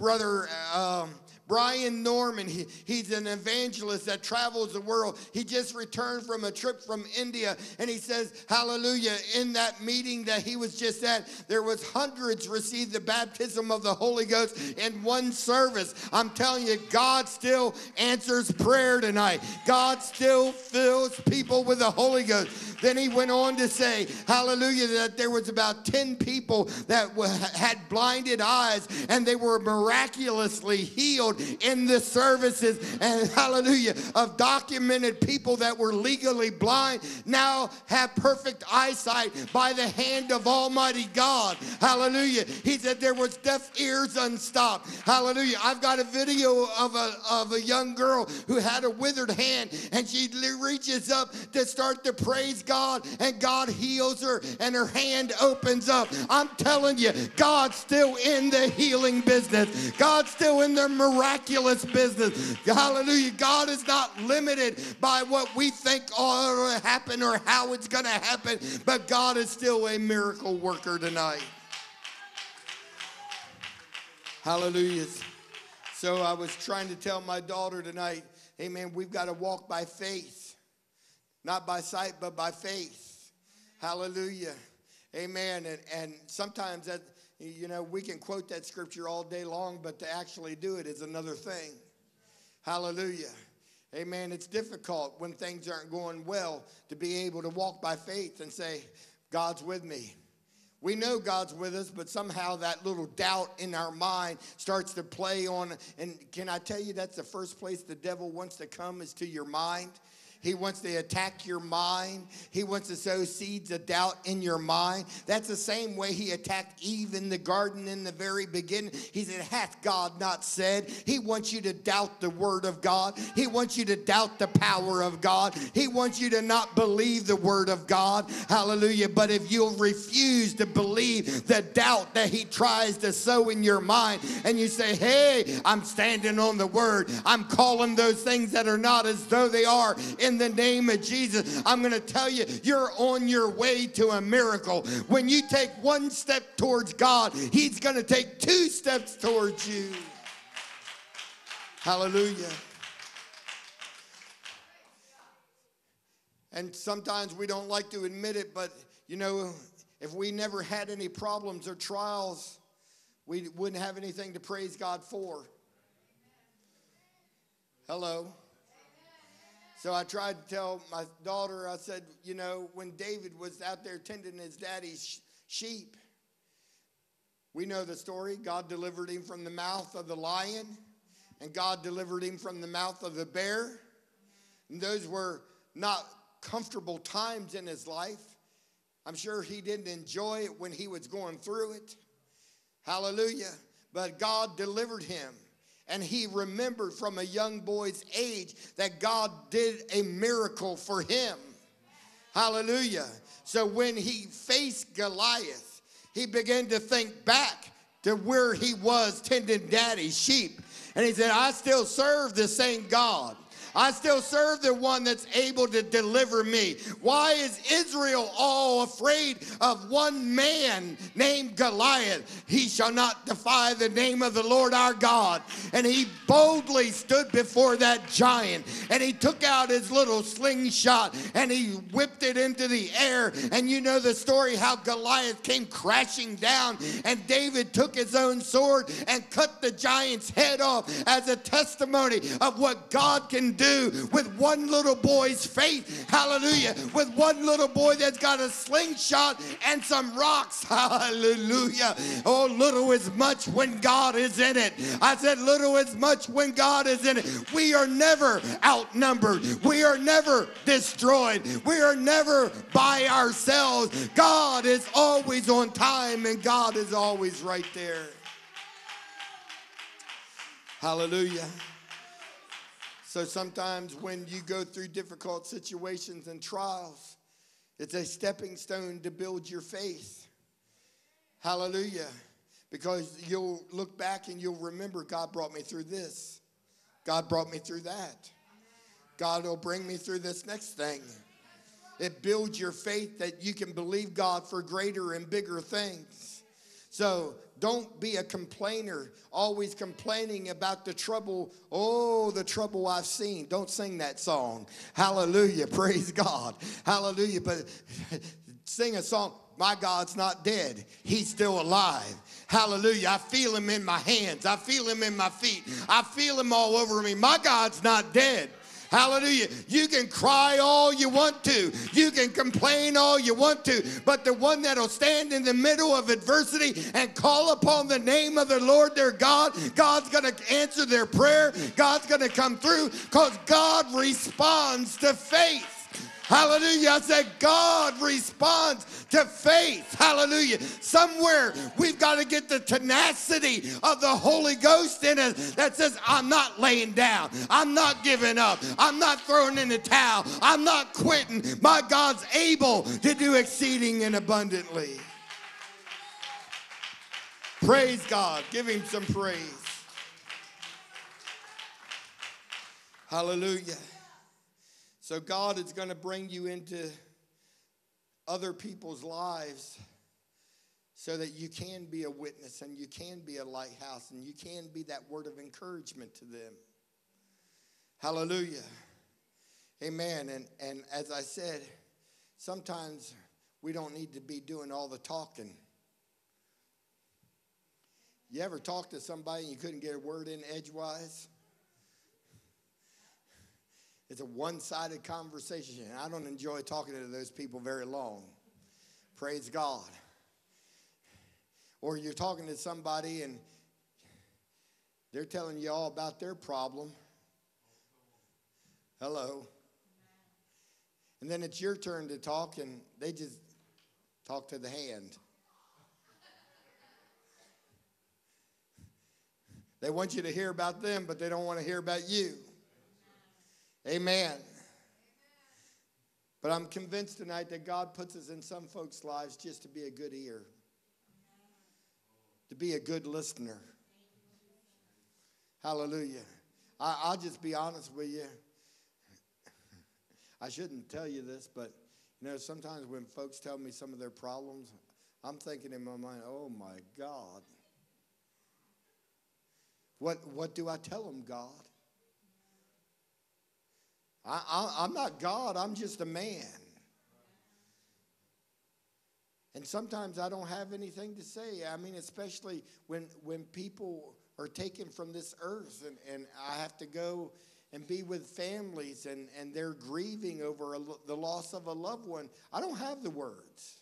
Brian Norman. He's an evangelist that travels the world. He just returned from a trip from India, and he says, hallelujah, in that meeting that he was just at, there was hundreds received the baptism of the Holy Ghost in one service. I'm telling you, God still answers prayer tonight. God still fills people with the Holy Ghost. Then he went on to say, hallelujah, that there was about 10 people that had blinded eyes, and they were miraculously healed in the services, and hallelujah, of documented people that were legally blind now have perfect eyesight by the hand of Almighty God. Hallelujah. He said there was deaf ears unstopped. Hallelujah. I've got a video of a young girl who had a withered hand, and she reaches up to start to praise God, and God heals her, and her hand opens up. I'm telling you, God's still in the healing business. God's still in the miraculous business. Hallelujah. God is not limited by what we think ought to happen or how it's going to happen, but God is still a miracle worker tonight. Hallelujah. So I was trying to tell my daughter tonight, amen, we've got to walk by faith. Not by sight, but by faith. Hallelujah. Amen. And sometimes that, you know, we can quote that scripture all day long, but to actually do it is another thing. Hallelujah. Amen. It's difficult when things aren't going well to be able to walk by faith and say, God's with me. We know God's with us, but somehow that little doubt in our mind starts to play on. And can I tell you, that's the first place the devil wants to come, is to your mind. He wants to attack your mind. He wants to sow seeds of doubt in your mind. That's the same way he attacked Eve in the garden in the very beginning. He said, hath God not said? He wants you to doubt the word of God. He wants you to doubt the power of God. He wants you to not believe the word of God. Hallelujah. But if you'll refuse to believe the doubt that he tries to sow in your mind, and you say, hey, I'm standing on the word. I'm calling those things that are not as though they are in the name of Jesus. I'm going to tell you, you're on your way to a miracle. When you take one step towards God, he's going to take 2 steps towards you. Hallelujah. And sometimes we don't like to admit it, but you know, if we never had any problems or trials, we wouldn't have anything to praise God for. Hello. So I tried to tell my daughter, I said, you know, when David was out there tending his daddy's sheep, we know the story. God delivered him from the mouth of the lion, and God delivered him from the mouth of the bear. And those were not comfortable times in his life. I'm sure he didn't enjoy it when he was going through it. Hallelujah. But God delivered him. And he remembered from a young boy's age that God did a miracle for him. Hallelujah. So when he faced Goliath, he began to think back to where he was tending daddy's sheep. And he said, I still serve the same God. I still serve the one that's able to deliver me. Why is Israel all afraid of one man named Goliath? He shall not defy the name of the Lord our God. And he boldly stood before that giant. And he took out his little slingshot and he whipped it into the air. And you know the story how Goliath came crashing down. And David took his own sword and cut the giant's head off as a testimony of what God can do with one little boy's faith. Hallelujah. With one little boy that's got a slingshot and some rocks. Hallelujah. Oh, little is much when God is in it. I said little is much when God is in it. We are never outnumbered. We are never destroyed. We are never by ourselves. God is always on time and God is always right there. Hallelujah. So sometimes when you go through difficult situations and trials, it's a stepping stone to build your faith. Hallelujah. Because you'll look back and you'll remember God brought me through this. God brought me through that. God will bring me through this next thing. It builds your faith that you can believe God for greater and bigger things. So don't be a complainer, always complaining about the trouble. Oh, the trouble I've seen. Don't sing that song. Hallelujah. Praise God. Hallelujah. But sing a song. My God's not dead. He's still alive. Hallelujah. I feel him in my hands. I feel him in my feet. I feel him all over me. My God's not dead. Hallelujah. You can cry all you want to. You can complain all you want to. But the one that'll stand in the middle of adversity and call upon the name of the Lord their God, God's going to answer their prayer. God's going to come through because God responds to faith. Hallelujah. I said God responds to faith. Hallelujah. Somewhere we've got to get the tenacity of the Holy Ghost in us that says, I'm not laying down. I'm not giving up. I'm not throwing in the towel. I'm not quitting. My God's able to do exceeding and abundantly. Praise God. Give him some praise. Hallelujah. So God is going to bring you into other people's lives so that you can be a witness and you can be a lighthouse and you can be that word of encouragement to them. Hallelujah. Amen. And as I said, sometimes we don't need to be doing all the talking. You ever talk to somebody and you couldn't get a word in edgewise? It's a one-sided conversation. I don't enjoy talking to those people very long. Praise God. Or you're talking to somebody and they're telling you all about their problem. Hello. And then it's your turn to talk, and they just talk to the hand. They want you to hear about them, but they don't want to hear about you. Amen. But I'm convinced tonight that God puts us in some folks' lives just to be a good ear, to be a good listener. Hallelujah. I'll just be honest with you. I shouldn't tell you this, but you know, sometimes when folks tell me some of their problems, I'm thinking in my mind, oh my God. What do I tell them, God? I'm not God. I'm just a man. And sometimes I don't have anything to say. I mean, especially when people are taken from this earth and I have to go and be with families and they're grieving over the loss of a loved one. I don't have the words.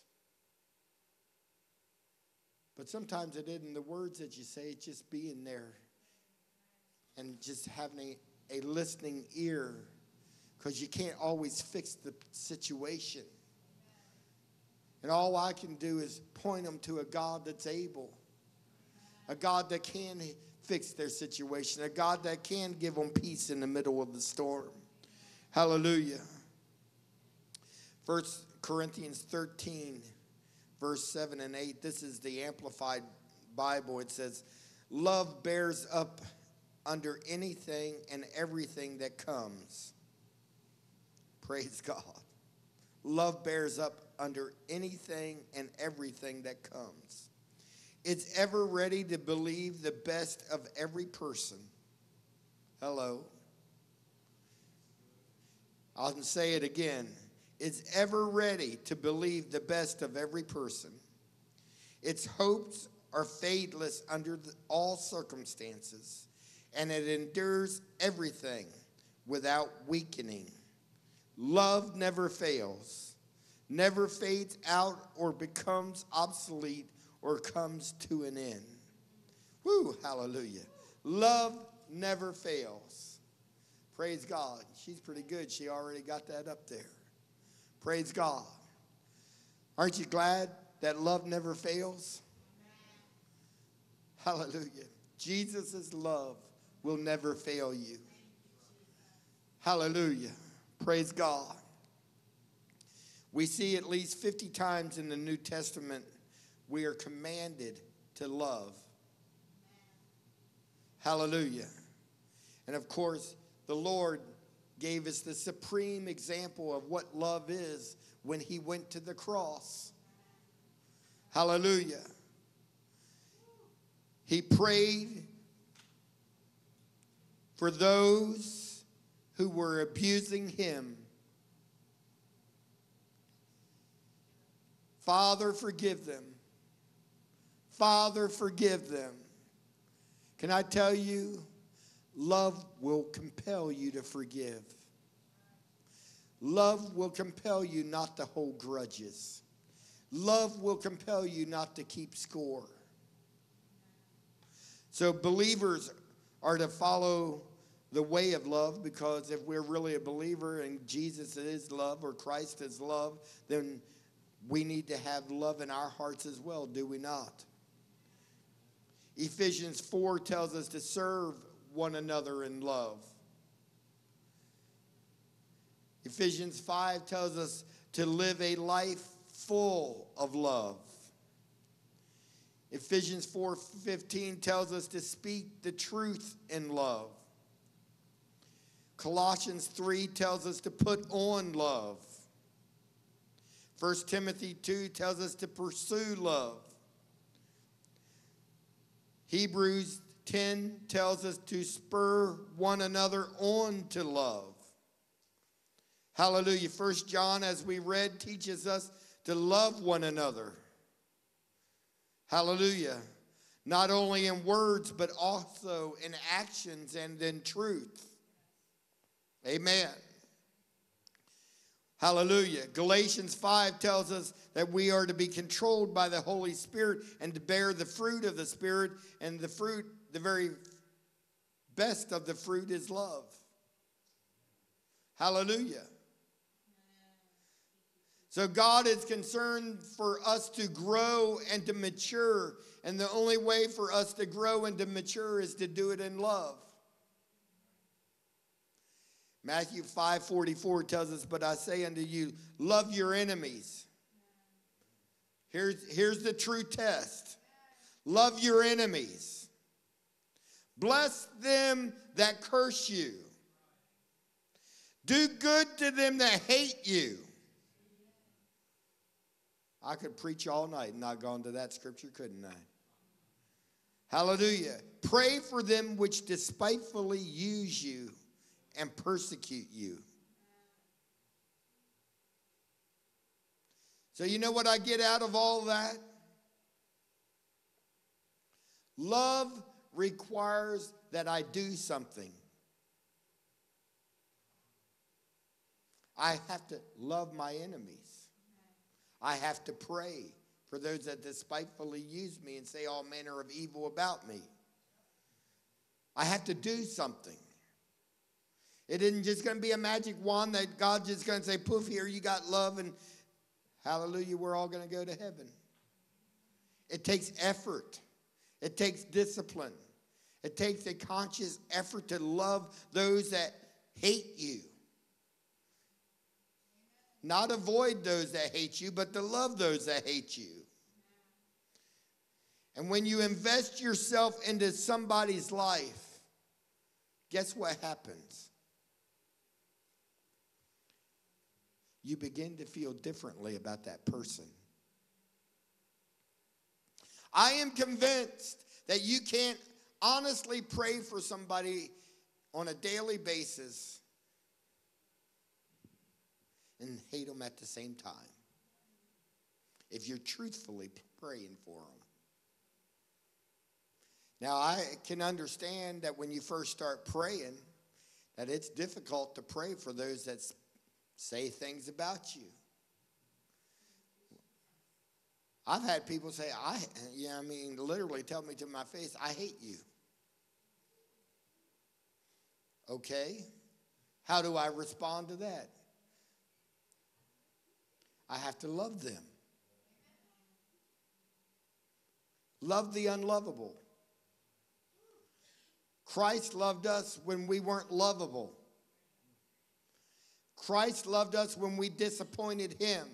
But sometimes it isn't the words that you say. It's just being there and just having a listening ear, because you can't always fix the situation. And all I can do is point them to a God that's able, a God that can fix their situation, a God that can give them peace in the middle of the storm. Hallelujah. 1 Corinthians 13, verse 7 and 8. This is the Amplified Bible. It says, love bears up under anything and everything that comes. Praise God. Love bears up under anything and everything that comes. It's ever ready to believe the best of every person. Hello. I'll say it again. It's ever ready to believe the best of every person. Its hopes are fadeless under all circumstances, and it endures everything without weakening. Love never fails, never fades out or becomes obsolete or comes to an end. Woo, hallelujah. Love never fails. Praise God. She's pretty good. She already got that up there. Praise God. Aren't you glad that love never fails? Hallelujah. Jesus' love will never fail you. Hallelujah. Praise God. We see at least 50 times in the New Testament we are commanded to love. Hallelujah. And of course, the Lord gave us the supreme example of what love is when he went to the cross. Hallelujah. He prayed for those who were abusing him. Father, forgive them. Father, forgive them. Can I tell you, love will compel you to forgive. Love will compel you not to hold grudges. Love will compel you not to keep score. So believers are to follow the way of love, because if we're really a believer and Jesus is love or Christ is love, then we need to have love in our hearts as well, do we not? Ephesians 4 tells us to serve one another in love. Ephesians 5 tells us to live a life full of love. Ephesians 4:15 tells us to speak the truth in love. Colossians 3 tells us to put on love. 1 Timothy 2 tells us to pursue love. Hebrews 10 tells us to spur one another on to love. Hallelujah. 1 John, as we read, teaches us to love one another. Hallelujah. Not only in words, but also in actions and in truth. Amen. Hallelujah. Galatians 5 tells us that we are to be controlled by the Holy Spirit and to bear the fruit of the Spirit. And the fruit, the very best of the fruit, is love. Hallelujah. So God is concerned for us to grow and to mature. And the only way for us to grow and to mature is to do it in love. Matthew 5:44 tells us, but I say unto you, love your enemies. Here's the true test. Love your enemies. Bless them that curse you. Do good to them that hate you. I could preach all night and not go into that scripture, couldn't I? Hallelujah. Pray for them which despitefully use you and persecute you. So you know what I get out of all that? Love requires that I do something. I have to love my enemies. I have to pray for those that despitefully use me and say all manner of evil about me. I have to do something. It isn't just going to be a magic wand that God's just going to say, poof, here you got love and hallelujah, we're all going to go to heaven. It takes effort. It takes discipline. It takes a conscious effort to love those that hate you. Not avoid those that hate you, but to love those that hate you. And when you invest yourself into somebody's life, guess what happens? You begin to feel differently about that person. I am convinced that you can't honestly pray for somebody on a daily basis and hate them at the same time, if you're truthfully praying for them. Now, I can understand that when you first start praying, that it's difficult to pray for those that say things about you. I've had people say, literally tell me to my face, I hate you. Okay, how do I respond to that? I have to love them. Love the unlovable. Christ loved us when we weren't lovable. Christ loved us when we disappointed him.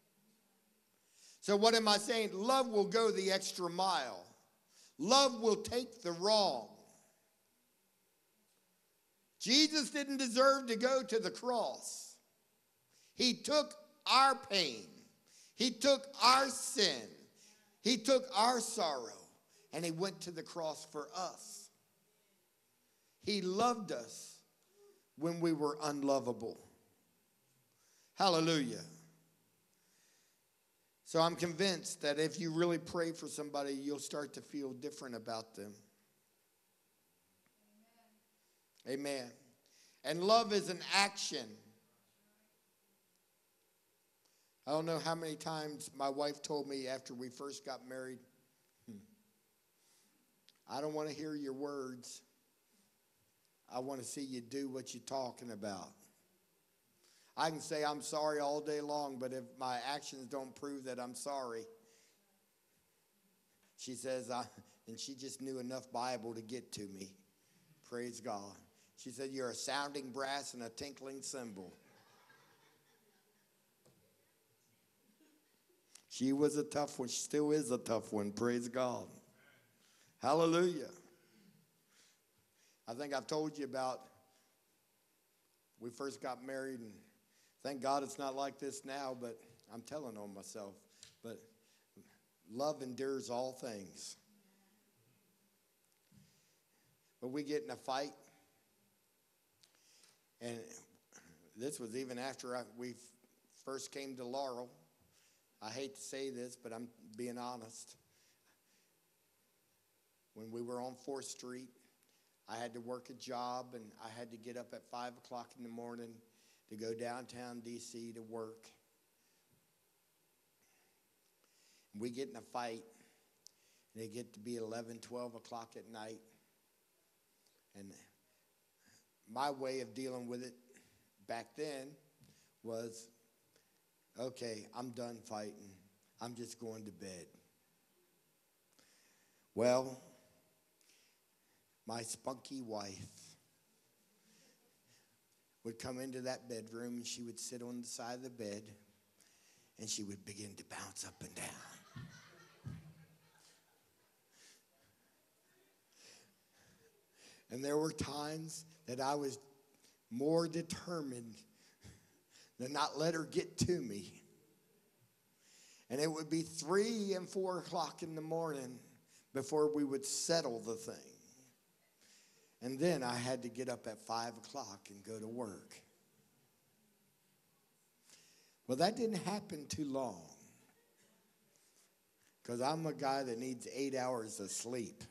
So what am I saying? Love will go the extra mile. Love will take the wrong. Jesus didn't deserve to go to the cross. He took our pain. He took our sin. He took our sorrow. And he went to the cross for us. He loved us when we were unlovable. Hallelujah. So I'm convinced that if you really pray for somebody, you'll start to feel different about them. Amen. And love is an action. I don't know how many times my wife told me after we first got married, I don't want to hear your words. I want to see you do what you're talking about. I can say I'm sorry all day long, but if my actions don't prove that I'm sorry, she says, and she just knew enough Bible to get to me. Praise God. She said, you're a sounding brass and a tinkling cymbal. She was a tough one. She still is a tough one. Praise God. Hallelujah. I think I've told you about we first got married, and thank God it's not like this now, but I'm telling on myself. But love endures all things. But we get in a fight, and this was even after we first came to Laurel. I hate to say this, but I'm being honest. When we were on 4th Street, I had to work a job, and I had to get up at 5 o'clock in the morning to go downtown D.C. to work. We get in a fight, and it get to be 11, 12 o'clock at night. And my way of dealing with it back then was Okay, I'm done fighting. I'm just going to bed. Well, my spunky wife would come into that bedroom and she would sit on the side of the bed and she would begin to bounce up and down. And there were times that I was more determined to not let her get to me. And it would be 3 and 4 o'clock in the morning before we would settle the thing. And then I had to get up at 5 o'clock and go to work. Well, that didn't happen too long, because I'm a guy that needs 8 hours of sleep.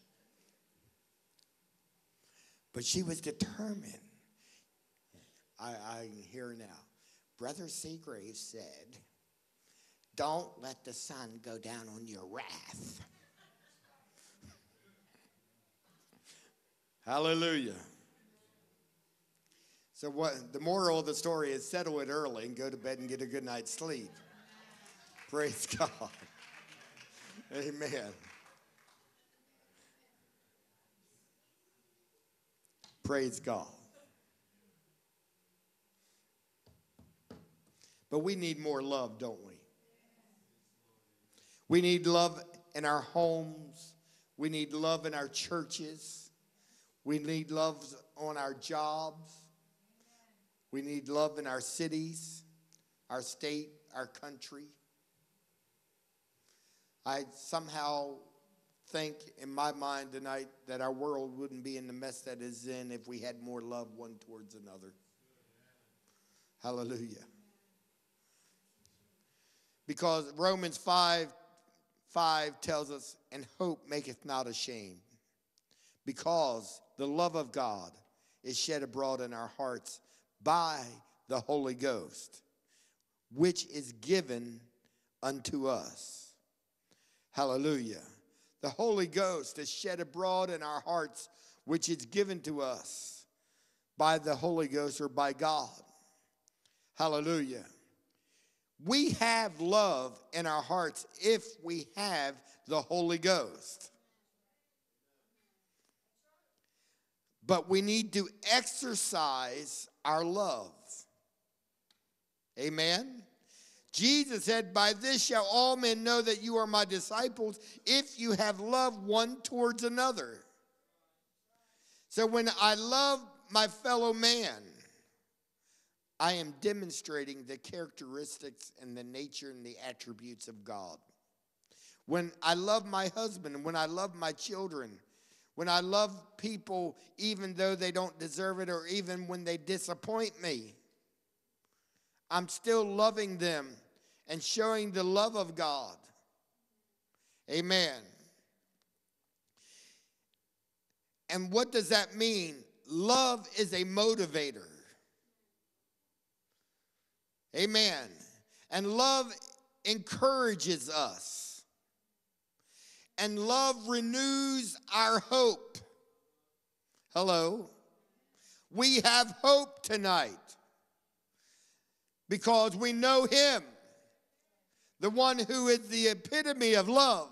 But she was determined. I can hear now. Brother Seagrave said, "Don't let the sun go down on your wrath." Hallelujah. So what the moral of the story is, settle it early and go to bed and get a good night's sleep. Praise God. Amen. Praise God. But we need more love, don't we? We need love in our homes. We need love in our churches. We need love on our jobs. We need love in our cities, our state, our country. I somehow think in my mind tonight that our world wouldn't be in the mess that it's in if we had more love one towards another. Hallelujah. Because Romans 5:5 tells us, "And hope maketh not ashamed, because the love of God is shed abroad in our hearts by the Holy Ghost, which is given unto us." Hallelujah. The Holy Ghost is shed abroad in our hearts, which is given to us by the Holy Ghost or by God. Hallelujah. We have love in our hearts if we have the Holy Ghost. But we need to exercise our love. Amen. Jesus said, "By this shall all men know that you are my disciples, if you have love one towards another." So when I love my fellow man, I am demonstrating the characteristics and the nature and the attributes of God. When I love my husband, when I love my children, when I love people even though they don't deserve it, or even when they disappoint me, I'm still loving them and showing the love of God. Amen. And what does that mean? Love is a motivator. Amen. And love encourages us. And love renews our hope. Hello. We have hope tonight because we know Him, the one who is the epitome of love.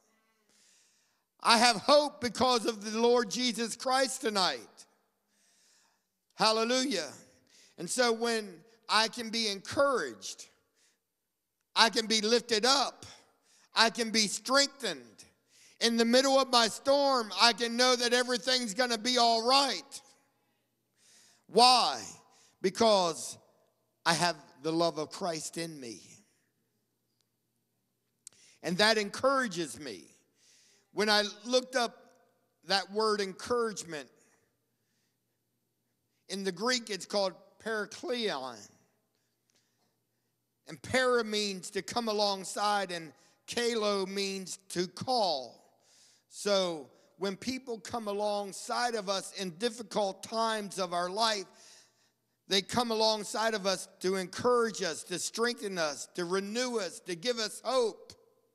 I have hope because of the Lord Jesus Christ tonight. Hallelujah. And so when I can be encouraged, I can be lifted up, I can be strengthened. In the middle of my storm, I can know that everything's going to be all right. Why? Because I have the love of Christ in me. And that encourages me. When I looked up that word encouragement, in the Greek it's called parakleon. And para means to come alongside, and kalo means to call. So when people come alongside of us in difficult times of our life, they come alongside of us to encourage us, to strengthen us, to renew us, to give us hope.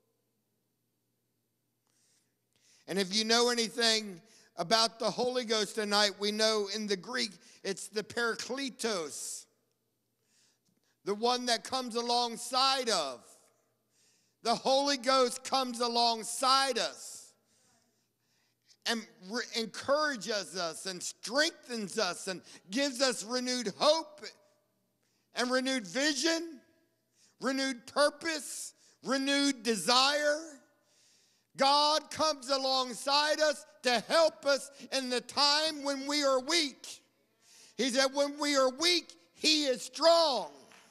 And if you know anything about the Holy Ghost tonight, we know in the Greek it's the parakletos. the one that comes alongside of. The Holy Ghost comes alongside us and encourages us and strengthens us and gives us renewed hope and renewed vision, renewed purpose, renewed desire. God comes alongside us to help us in the time when we are weak. He said, when we are weak, He is strong.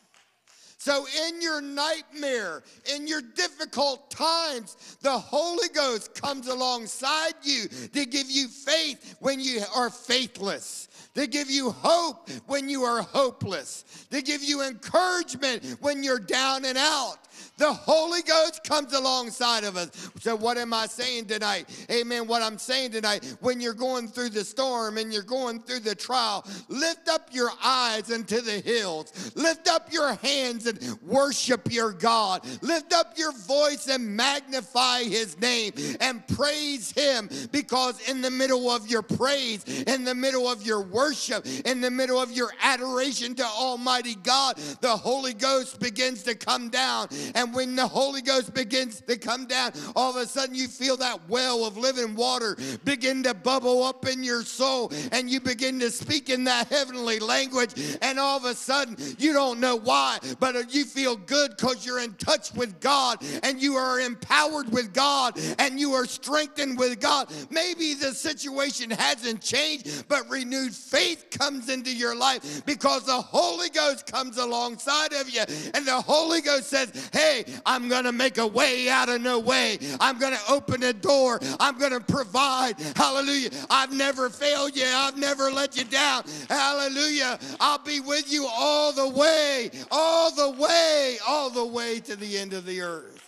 So in your nightmare, in your difficult times, the Holy Ghost comes alongside you to give you faith when you are faithless, to give you hope when you are hopeless, to give you encouragement when you're down and out. The Holy Ghost comes alongside of us. So what am I saying tonight? Amen. What I'm saying tonight, when you're going through the storm and you're going through the trial, lift up your eyes unto the hills. Lift up your hands and worship your God. Lift up your voice and magnify His name and praise Him, because in the middle of your praise, in the middle of your worship, in the middle of your adoration to Almighty God, the Holy Ghost begins to come down. And when the Holy Ghost begins to come down, all of a sudden you feel that well of living water begin to bubble up in your soul, and you begin to speak in that heavenly language, and all of a sudden you don't know why, but you feel good because you're in touch with God, and you are empowered with God, and you are strengthened with God. Maybe the situation hasn't changed, but renewed faith comes into your life because the Holy Ghost comes alongside of you, and the Holy Ghost says, hey, I'm going to make a way out of no way. I'm going to open a door. I'm going to provide. Hallelujah. I've never failed you. I've never let you down. Hallelujah. I'll be with you all the way, all the way, all the way to the end of the earth.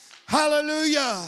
Hallelujah.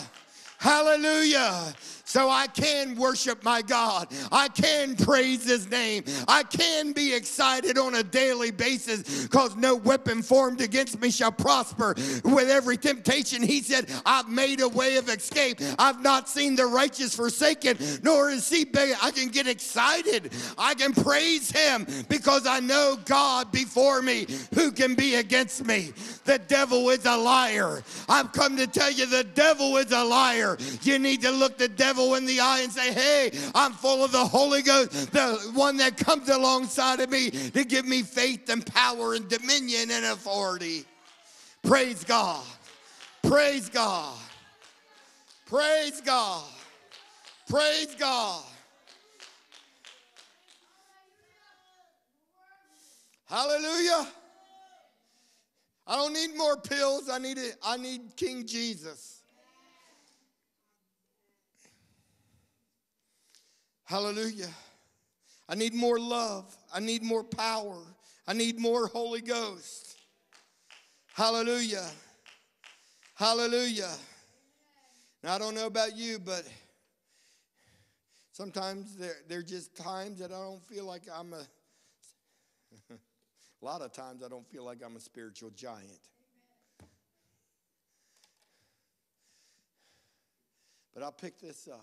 Hallelujah. So I can worship my God. I can praise His name. I can be excited on a daily basis because no weapon formed against me shall prosper. With every temptation, He said, I've made a way of escape. I've not seen the righteous forsaken, nor is he begging. I can get excited. I can praise Him because I know God before me. Who can be against me? The devil is a liar. I've come to tell you the devil is a liar. You need to look the devil in the eye and say, hey, I'm full of the Holy Ghost, the one that comes alongside of me to give me faith and power and dominion and authority. Praise God. Praise God. Praise God. Praise God. Hallelujah. I don't need more pills. I need King Jesus. Hallelujah. I need more love. I need more power. I need more Holy Ghost. Hallelujah. Hallelujah. Now, I don't know about you, but sometimes there are just times that I don't feel like I'm a lot of times I don't feel like I'm a spiritual giant. But I'll pick this up.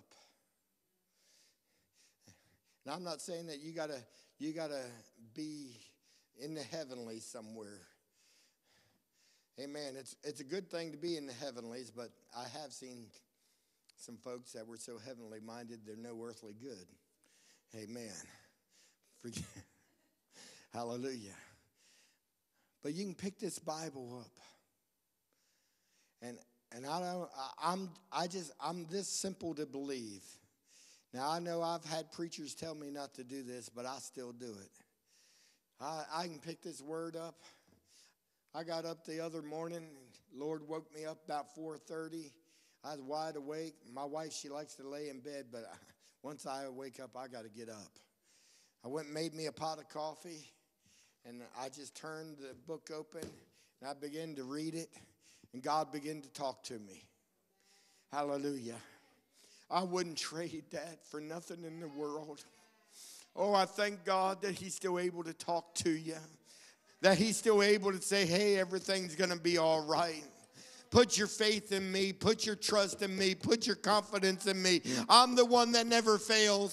Now, I'm not saying that you gotta be in the heavenlies somewhere. Amen. It's a good thing to be in the heavenlies, but I have seen some folks that were so heavenly minded they're no earthly good. Amen. Hallelujah. But you can pick this Bible up, and I'm this simple to believe. Now, I know I've had preachers tell me not to do this, but I still do it. I can pick this word up. I got up the other morning. Lord woke me up about 4:30. I was wide awake. My wife, she likes to lay in bed, but once I wake up, I got to get up. I went and made me a pot of coffee, and I just turned the book open, and I began to read it, and God began to talk to me. Hallelujah. I wouldn't trade that for nothing in the world. Oh, I thank God that He's still able to talk to you. That He's still able to say, hey, everything's going to be all right. Put your faith in me. Put your trust in me. Put your confidence in me. I'm the one that never fails.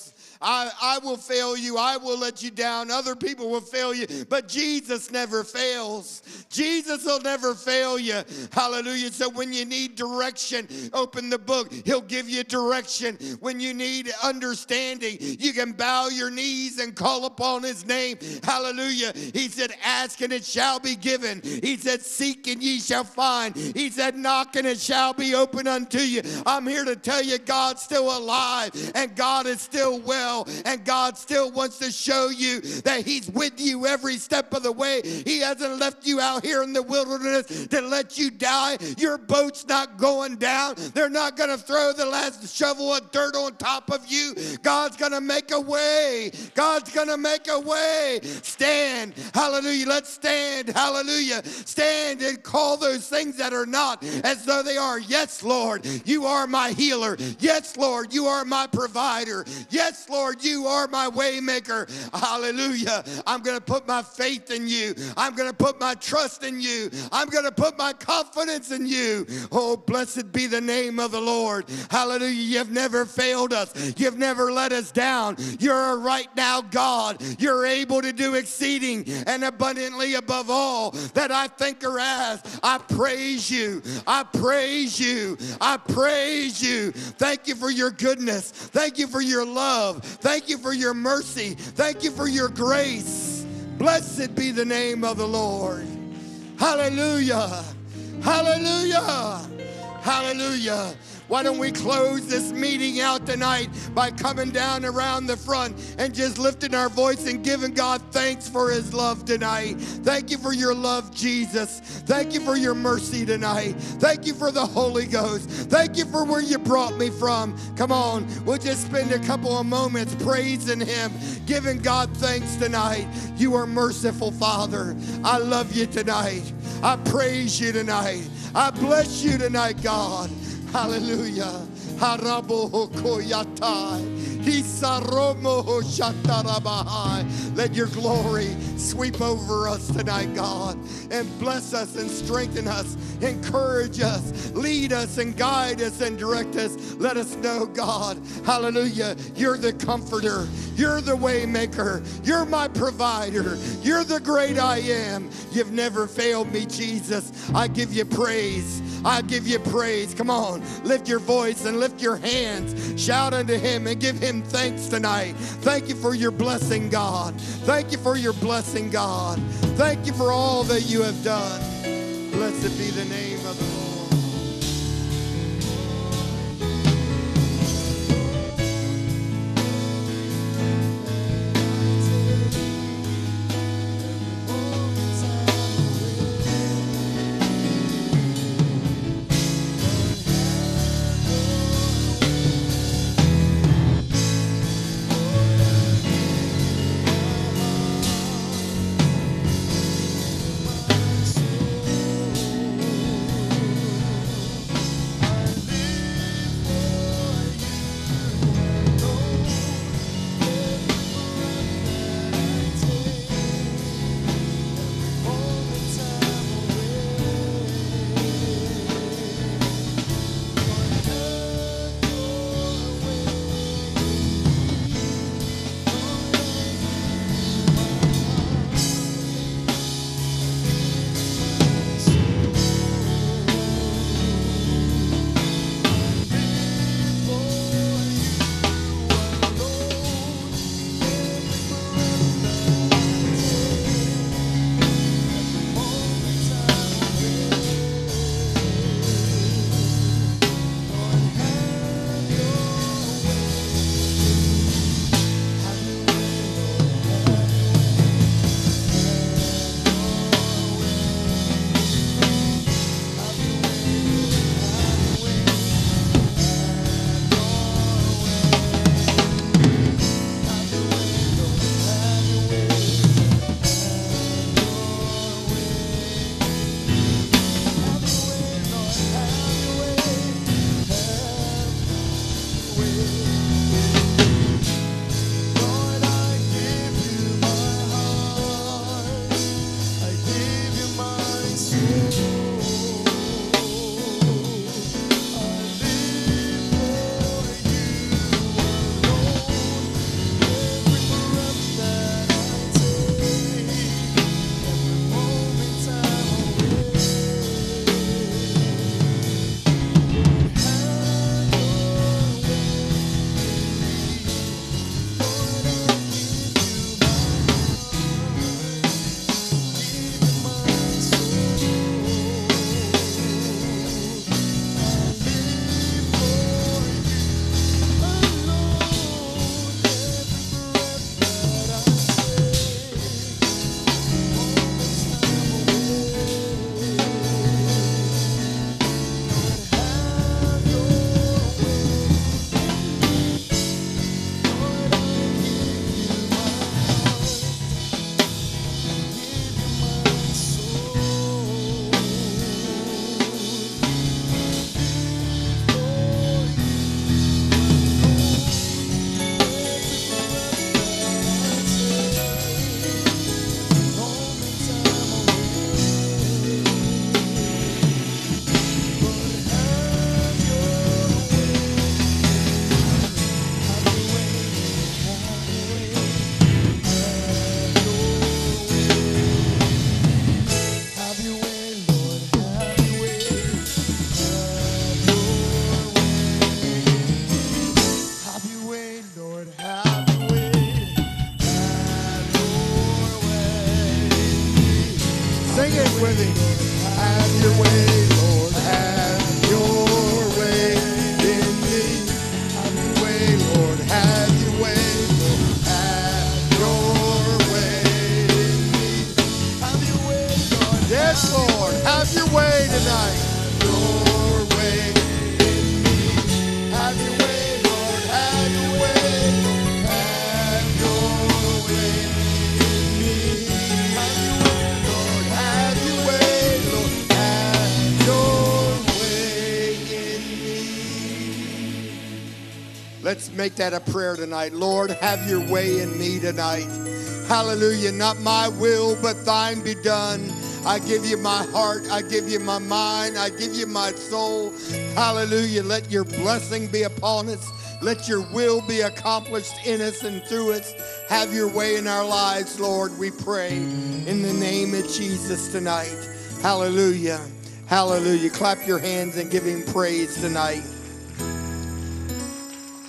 I will fail you. I will let you down. Other people will fail you. But Jesus never fails. Jesus will never fail you. Hallelujah. So when you need direction, open the book. He'll give you direction. When you need understanding, you can bow your knees and call upon his name. Hallelujah. He said, ask and it shall be given. He said, seek and ye shall find. He said, knock and it shall be open unto you. I'm here to tell you God's still alive and God is still well and God still wants to show you that he's with you every step of the way. He hasn't left you out here in the wilderness to let you die. Your boat's not going down. They're not going to throw the last shovel of dirt on top of you. God's going to make a way. God's going to make a way. Stand. Hallelujah. Let's stand. Hallelujah. Stand and call those things that are not as though they are. Yes, Lord, you are my healer. Yes, Lord, you are my provider. Yes, Lord, you are my way maker. Hallelujah. I'm going to put my faith in you. I'm going to put my trust in you. I'm going to put my confidence in you. Oh, blessed be the name of the Lord. Hallelujah. You've never failed us. You've never let us down. You're a right now God. You're able to do exceeding and abundantly above all that I think or ask. I praise you. I praise you. I praise you. Thank you for your goodness. Thank you for your love. Thank you for your mercy. Thank you for your grace. Blessed be the name of the Lord. Hallelujah. Hallelujah. Hallelujah. Why don't we close this meeting out tonight by coming down around the front and just lifting our voice and giving God thanks for his love tonight. Thank you for your love, Jesus. Thank you for your mercy tonight. Thank you for the Holy Ghost. Thank you for where you brought me from. Come on, we'll just spend a couple of moments praising him, giving God thanks tonight. You are merciful, Father. I love you tonight. I praise you tonight. I bless you tonight, God. Hallelujah. Let your glory sweep over us tonight, God, and bless us and strengthen us, encourage us, lead us and guide us and direct us. Let us know, God, hallelujah, you're the comforter, you're the way maker, you're my provider, you're the great I am. You've never failed me, Jesus. I give you praise. I give you praise. Come on, lift your voice and lift your hands. Shout unto him and give him thanks tonight. Thank you for your blessing, God. Thank you for your blessing, God. Thank you for all that you have done. Blessed be the name of the Lord. moving. Have your way, Lord. Have your way in me. Have your way, Lord. Have your way, Lord. Have your way in me. Have your way, Lord. Yes, Lord. Have your way tonight. Your way in me. Have your way, Lord. Have your way. Have your way in me. Have your way, Lord. Have your way, Lord. Have your way in me. Let's make that a prayer tonight. Lord, have your way in me tonight. Hallelujah. Not my will, but thine be done. I give you my heart. I give you my mind. I give you my soul. Hallelujah. Let your blessing be upon us. Let your will be accomplished in us and through us. Have your way in our lives, Lord, we pray in the name of Jesus tonight. Hallelujah. Hallelujah. Clap your hands and give him praise tonight.